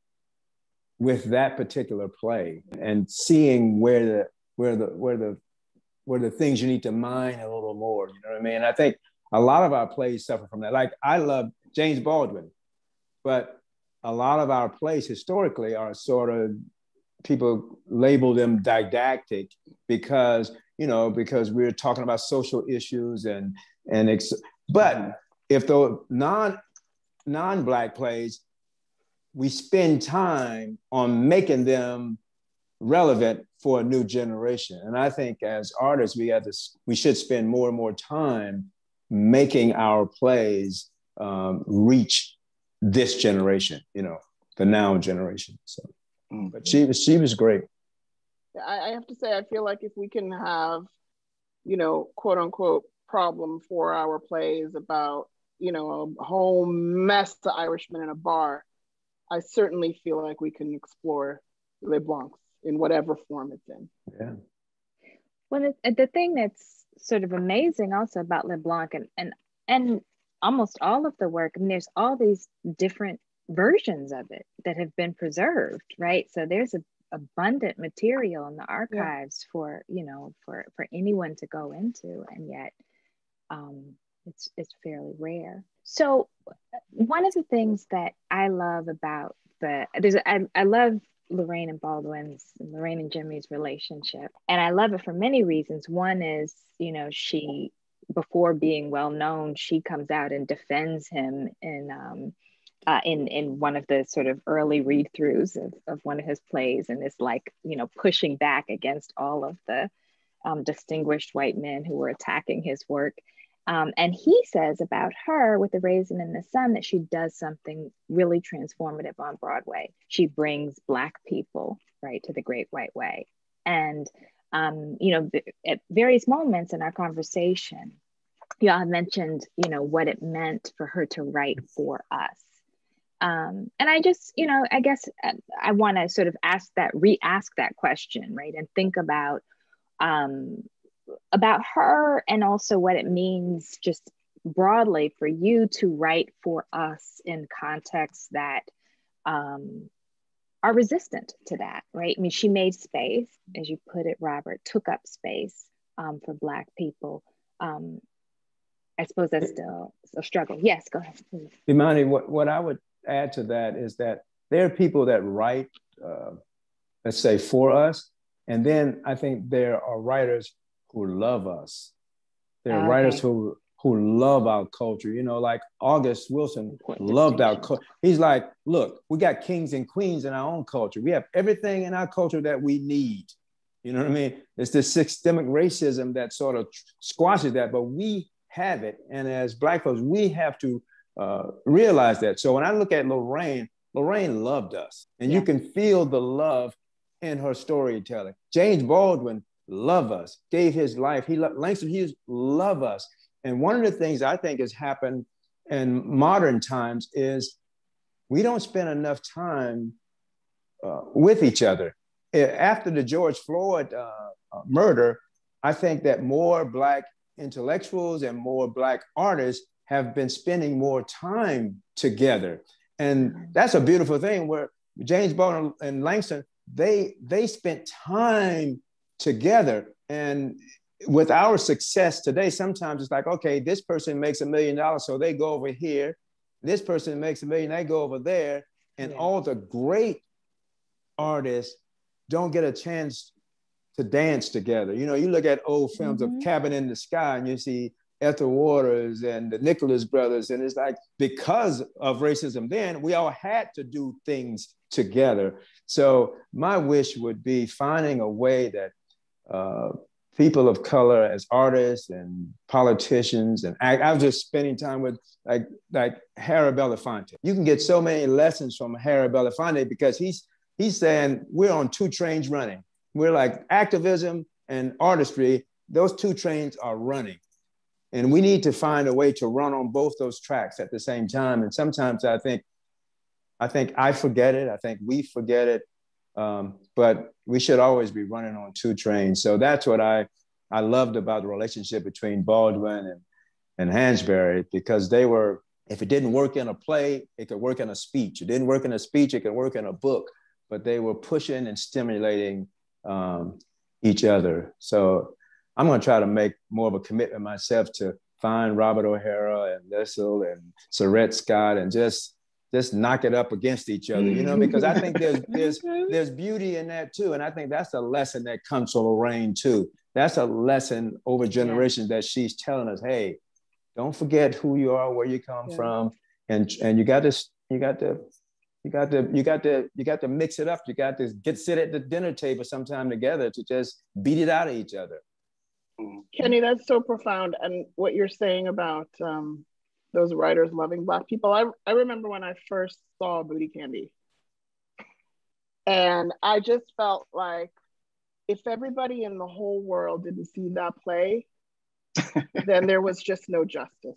with that particular play and seeing where the, where the, where the, where the things you need to mine a little more, you know what I mean? I think a lot of our plays suffer from that. Like I love James Baldwin, but a lot of our plays historically are sort of, people label them didactic because, you know, because we're talking about social issues and, and, ex- but if the non, non-Black plays, we spend time on making them relevant for a new generation. And I think as artists, we have this, we should spend more and more time making our plays um, reach this generation, you know, the now generation. So, but she was, she was great. I, I have to say, I feel like if we can have, you know, quote unquote, problem for our plays about, you know, a whole mess of Irishmen in a bar, I certainly feel like we can explore Le Blanc in whatever form it's in. Yeah. Well, it, the thing that's sort of amazing also about Le Blanc and, and, and almost all of the work, I mean, there's all these different versions of it that have been preserved, right? So there's a, abundant material in the archives yeah. for, you know, for, for anyone to go into, and yet um, it's, it's fairly rare. So one of the things that I love about the, there's, I, I love Lorraine and Baldwin's, Lorraine and Jimmy's relationship. And I love it for many reasons. One is, you know, she, before being well known, she comes out and defends him in um, uh, in in one of the sort of early read-throughs of, of one of his plays, and is like, you know, pushing back against all of the um, distinguished white men who were attacking his work. Um, and he says about her with A Raisin in the Sun that she does something really transformative on Broadway. She brings Black people, right, to the Great White Way. And, um, you know, at various moments in our conversation, y'all have mentioned, you know, what it meant for her to write for us. Um, and I just, you know, I guess I want to sort of ask that, re-ask that question, right? And think about, um, about her, and also what it means just broadly for you to write for us in contexts that um, are resistant to that, right? I mean, she made space, as you put it, Robert, took up space um, for Black people. Um, I suppose that's still a struggle. Yes, go ahead, please. Imani, what, what I would add to that is that there are people that write, uh, let's say, for us. And then I think there are writers who love us. There are okay. writers who who love our culture. You know, like August Wilson loved our culture. He's like, look, we got kings and queens in our own culture. We have everything in our culture that we need. You know what I mean? It's this systemic racism that sort of squashes that, but we have it. And as Black folks, we have to uh, realize that. So when I look at Lorraine, Lorraine loved us. And yeah. you can feel the love in her storytelling. James Baldwin love us, gave his life. He loved, Langston Hughes love us. And one of the things I think has happened in modern times is we don't spend enough time uh, with each other. After the George Floyd uh, uh, murder, I think that more Black intellectuals and more Black artists have been spending more time together. And that's a beautiful thing where James Baldwin and Langston, they, they spent time together. And with our success today, sometimes it's like, okay, this person makes a million dollars, so they go over here. This person makes a million, they go over there. And yeah. all the great artists don't get a chance to dance together. You know, you look at old films mm-hmm. of Cabin in the Sky and you see Ethel Waters and the Nicholas brothers. And it's like, because of racism then, we all had to do things together. So my wish would be finding a way that uh, people of color as artists and politicians, and I, I was just spending time with like, like Harry Belafonte. You can get so many lessons from Harry Belafonte because he's, he's saying we're on two trains running. We're like activism and artistry, those two trains are running. And we need to find a way to run on both those tracks at the same time. And sometimes I think, I think I forget it. I think we forget it. Um, but we should always be running on two trains. So that's what I, I loved about the relationship between Baldwin and, and Hansberry, because they were, if it didn't work in a play, it could work in a speech. It didn't work in a speech, it could work in a book, but they were pushing and stimulating um, each other. So I'm going to try to make more of a commitment myself to find Robert O'Hara and Liesl and Seret Scott and just just knock it up against each other, you know, because I think there's there's there's beauty in that too. And I think that's a lesson that comes from Lorraine too. That's a lesson over generations yeah. that she's telling us, hey, don't forget who you are, where you come yeah. from. And and you got to you got to you got to you got to you got to mix it up. You got to get sit at the dinner table sometime together to just beat it out of each other. Kenny, that's so profound. And what you're saying about um, those writers loving Black people, I, I remember when I first saw Booty Candy. And I just felt like if everybody in the whole world didn't see that play, then there was just no justice.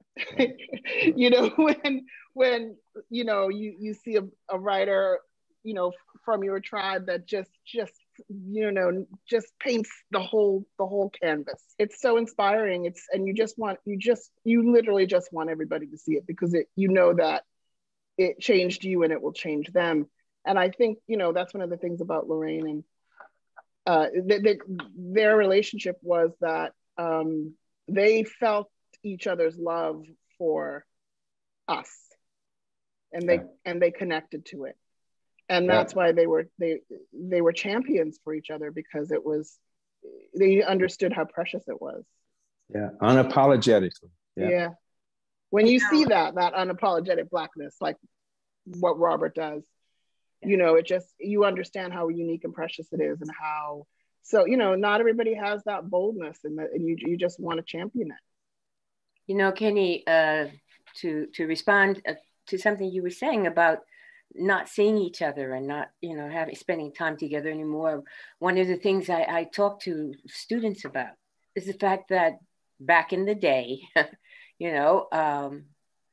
You know, when, when you know, you, you see a, a writer, you know, from your tribe that just, just, you know, just paints the whole the whole canvas. It's so inspiring. It's and you just want you just you literally just want everybody to see it because it you know that it changed you and it will change them. And I think, you know, that's one of the things about Lorraine and uh, they, they, their relationship was that um, they felt each other's love for us, and they yeah. and they connected to it. And that's yeah. why they were they they were champions for each other, because it was they understood how precious it was. Yeah, unapologetically. Yeah. yeah. When you see that that unapologetic Blackness, like what Robert does, yeah. you know, it just you understand how unique and precious it is, and how so you know not everybody has that boldness, and, the, and you you just want to champion it. You know, Kenny, uh, to to respond to something you were saying about not seeing each other and not, you know, having spending time together anymore. One of the things I, I talk to students about is the fact that back in the day, you know, um,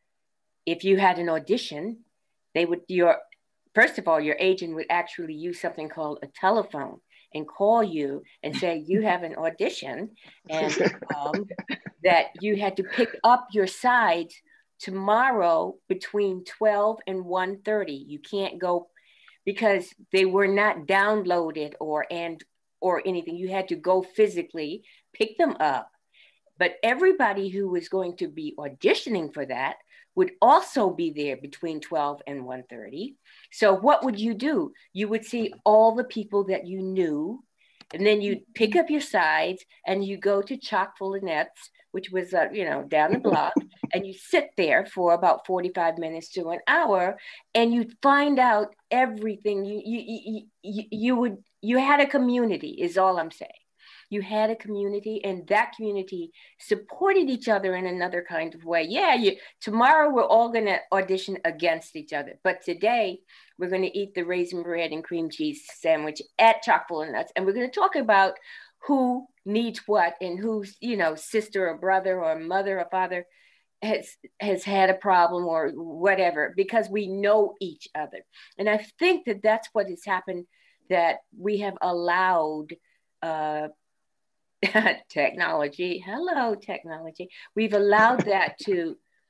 if you had an audition, they would, your, first of all, your agent would actually use something called a telephone and call you and say, you have an audition, and um, that you had to pick up your sides tomorrow between twelve and one thirty. You can't go, because they were not downloaded or and or anything. You had to go physically pick them up. But everybody who was going to be auditioning for that would also be there between twelve and one thirty. So what would you do? You would see all the people that you knew, and then you'd pick up your sides and you go to Chock full of Nets, which was, uh, you know, down the block, and you sit there for about forty-five minutes to an hour, and you'd find out everything. You, you, you, you would, you had a community is all I'm saying. You had a community, and that community supported each other in another kind of way. Yeah, you, tomorrow we're all going to audition against each other, but today we're going to eat the raisin bread and cream cheese sandwich at Chock full of Nuts, and we're going to talk about who needs what and whose, you know, sister or brother or mother or father has has had a problem or whatever, because we know each other. And I think that that's what has happened, that we have allowed uh, technology, hello technology, we've allowed that to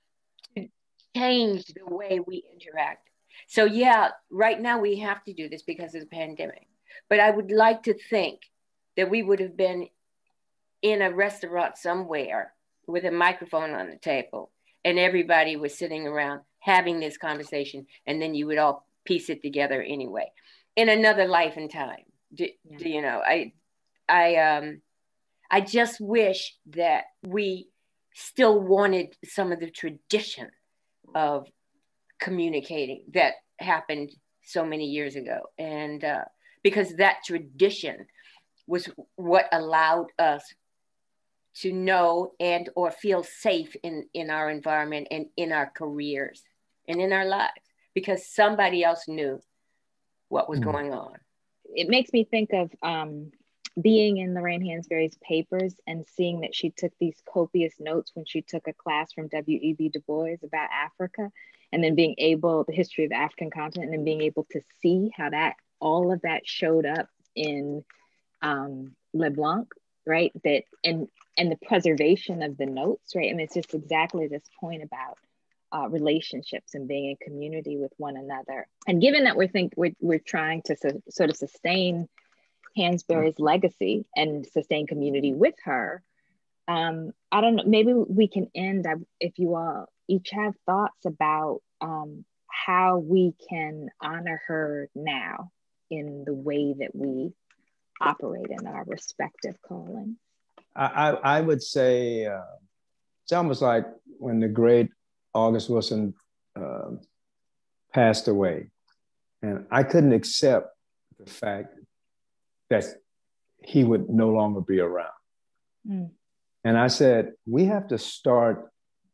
change the way we interact. So yeah, right now we have to do this because of the pandemic. But I would like to think that we would have been in a restaurant somewhere with a microphone on the table and everybody was sitting around having this conversation, and then you would all piece it together anyway in another life and time. Do, yeah. do you know, I, I, um, I just wish that we still wanted some of the tradition of communicating that happened so many years ago. And uh, because that tradition was what allowed us to know and or feel safe in, in our environment and in our careers and in our lives, because somebody else knew what was mm. going on. It makes me think of um, being in Lorraine Hansberry's papers and seeing that she took these copious notes when she took a class from W E B Du Bois about Africa, and then being able, the history of the African continent, and then being able to see how that, all of that showed up in um, LeBlanc, right? That, and, and the preservation of the notes, right? And it's just exactly this point about uh, relationships and being in community with one another. And given that we're think we're, we're trying to so, sort of sustain Hansberry's legacy and sustain community with her, um, I don't know, maybe we can end, if you all each have thoughts about um, how we can honor her now in the way that we operate in our respective callings. I, I, I would say uh, it's almost like when the great August Wilson uh, passed away, and I couldn't accept the fact that he would no longer be around. Mm. And I said, we have to start,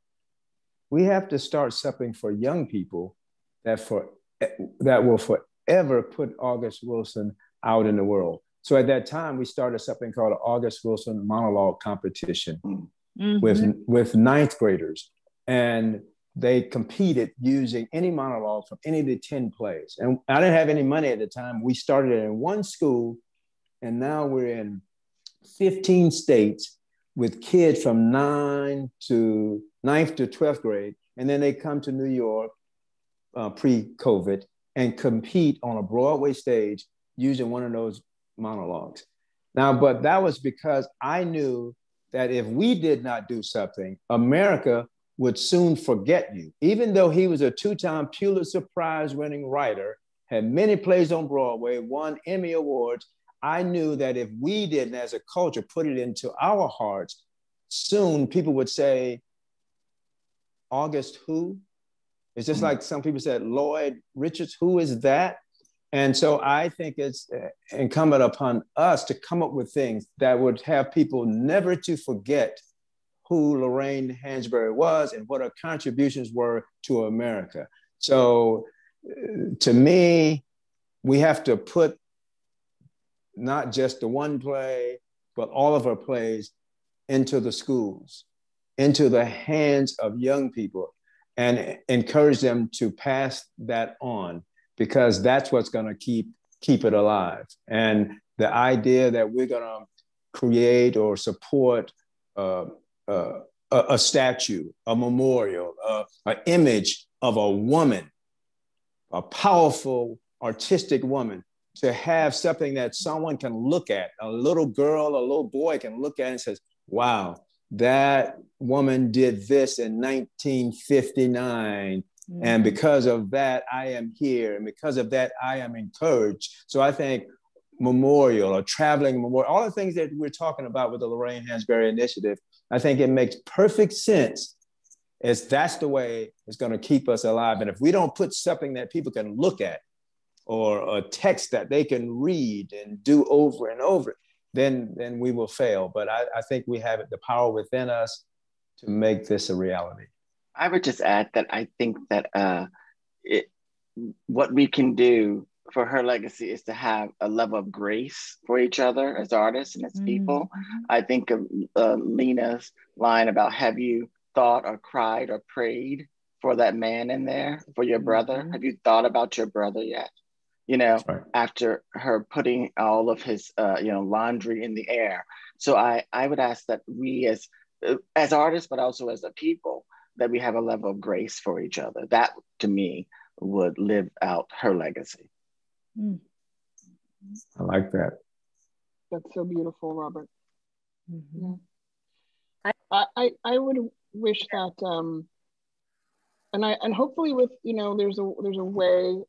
we have to start something for young people that for that will forever put August Wilson out in the world. So at that time, we started something called an August Wilson monologue competition mm-hmm. with, with ninth graders. And they competed using any monologue from any of the ten plays. And I didn't have any money at the time. We started it in one school, and now we're in fifteen states with kids from nine to ninth to twelfth grade. And then they come to New York uh, pre-COVID and compete on a Broadway stage using one of those monologues. Now, but that was because I knew that if we did not do something, America would soon forget you. Even though he was a two-time Pulitzer Prize winning writer, had many plays on Broadway, won Emmy Awards, I knew that if we didn't, as a culture, put it into our hearts, soon people would say, August who? It's just mm-hmm. like some people said, Lloyd Richards, who is that? And so I think it's incumbent upon us to come up with things that would have people never to forget who Lorraine Hansberry was and what her contributions were to America. So to me, we have to put not just the one play, but all of her plays into the schools, into the hands of young people, and encourage them to pass that on, because that's what's going to keep keep it alive. And the idea that we're going to create or support uh, uh, a, a statue, a memorial, uh, an image of a woman, a powerful artistic woman, to have something that someone can look at, a little girl, a little boy can look at and says, wow, that woman did this in nineteen fifty-nine. Mm-hmm. And because of that, I am here. And because of that, I am encouraged. So I think memorial or traveling memorial, all the things that we're talking about with the Lorraine Hansberry Initiative, I think it makes perfect sense. As that's the way it's going to keep us alive. And if we don't put something that people can look at, or a text that they can read and do over and over, then, then we will fail. But I, I think we have the power within us to make this a reality. I would just add that I think that uh, it, what we can do for her legacy is to have a level of grace for each other as artists and as mm-hmm. people. I think of uh, Lena's line about, have you thought or cried or prayed for that man in there, for your brother? Mm-hmm. Have you thought about your brother yet? You know, right. After her putting all of his, uh, you know, laundry in the air. So I, I would ask that we as, as artists, but also as a people, that we have a level of grace for each other. That, to me, would live out her legacy. Mm. I like that. That's so beautiful, Robert. Mm-hmm. Yeah. I, I, I would wish that, um, and I and hopefully with, you know, there's a there's a way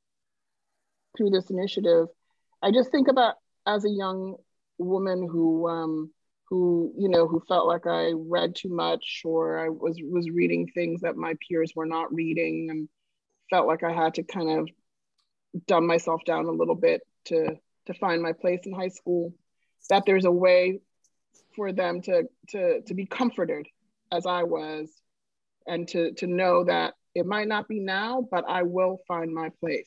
through this initiative. I just think about as a young woman who um, who you know who felt like I read too much, or I was was reading things that my peers were not reading, and felt like I had to kind of dumb myself down a little bit to to find my place in high school. That there's a way for them to to to be comforted as I was, and to to know that it might not be now, but I will find my place.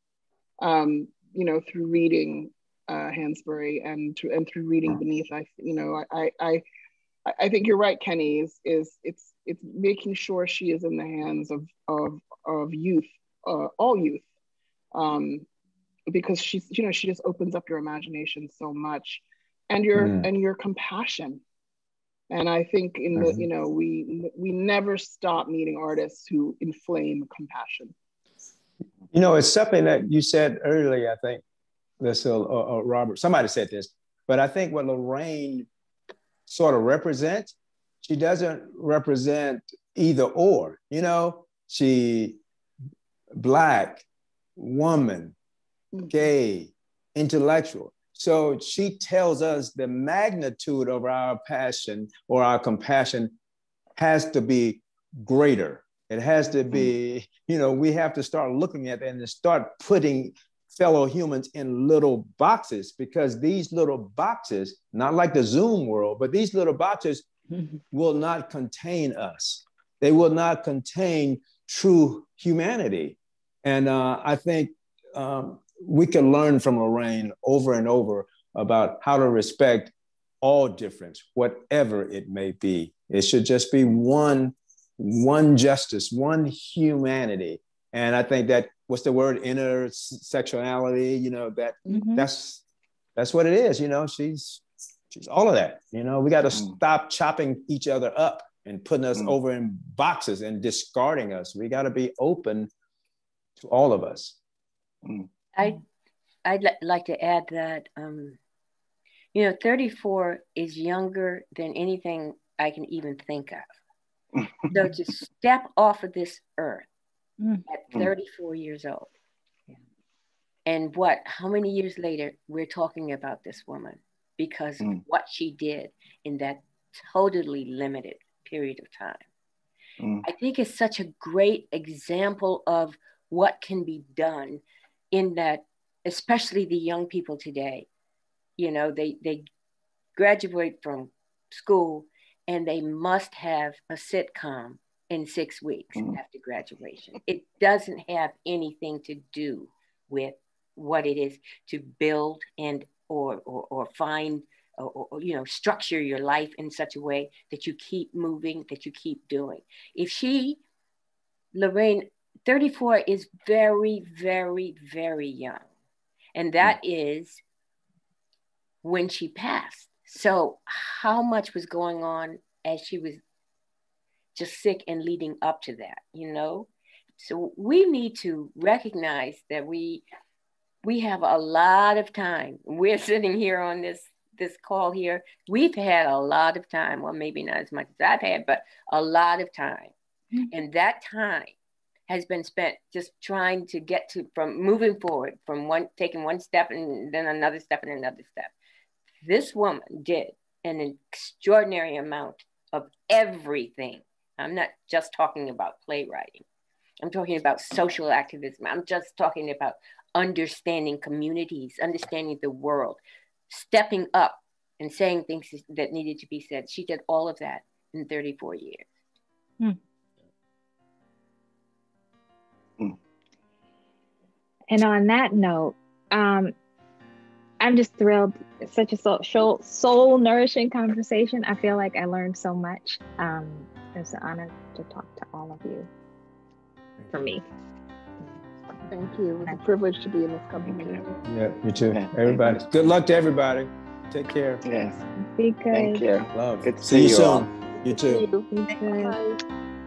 Um, you know, through reading uh, Hansberry and to, and through reading Beneath. I you know I I I think you're right, Kenny. Is is it's it's making sure she is in the hands of of of youth, uh, all youth, um, because she's you know she just opens up your imagination so much, and your mm. and your compassion. And I think in the, you know, we we never stop meeting artists who inflame compassion. You know, it's something that you said earlier, I think, this, uh, uh, Robert, somebody said this, but I think what Lorraine sort of represents, she doesn't represent either or, you know, she Black, woman, gay, intellectual. So she tells us the magnitude of our passion or our compassion has to be greater. It has to be, you know, we have to start looking at it and start putting fellow humans in little boxes, because these little boxes, not like the Zoom world, but these little boxes will not contain us. They will not contain true humanity. And uh, I think, um, we can learn from Lorraine over and over about how to respect all difference, whatever it may be. It should just be one, one justice, one humanity. And I think that, what's the word, intersectionality, you know, that mm-hmm. that's, that's what it is. You know, she's, she's all of that. You know, we got to mm. stop chopping each other up and putting us mm. over in boxes and discarding us. We got to be open to all of us. Mm. I, I'd li- like to add that, um, you know, thirty-four is younger than anything I can even think of. So to step off of this earth mm. at thirty-four years old, yeah. and what, how many years later we're talking about this woman because mm. of what she did in that totally limited period of time. Mm. I think it's such a great example of what can be done in that, especially the young people today, you know, they, they graduate from school and they must have a sitcom in six weeks mm. after graduation. It doesn't have anything to do with what it is to build and or or, or find or, or, you know, structure your life in such a way that you keep moving, that you keep doing. If she, Lorraine, thirty-four is very, very, very young. And that mm. is when she passed. So how much was going on as she was just sick and leading up to that, you know? So we need to recognize that we we have a lot of time. We're sitting here on this, this call here. We've had a lot of time. Well, maybe not as much as I've had, but a lot of time. Mm. And that time has been spent just trying to get to, from moving forward, from one, taking one step and then another step and another step. This woman did an extraordinary amount of everything. I'm not just talking about playwriting. I'm talking about social activism. I'm just talking about understanding communities, understanding the world, stepping up and saying things that needed to be said. She did all of that in thirty-four years. Hmm. And on that note, um, I'm just thrilled. It's such a soul, soul nourishing conversation. I feel like I learned so much. Um, it was an honor to talk to all of you. For me. Thank you. It was a privilege to be in this company. Yeah, you too. Everybody. Good luck to everybody. Take care. Yes. Be good. Thank you. Love. Good to see you soon. All. You too. You too.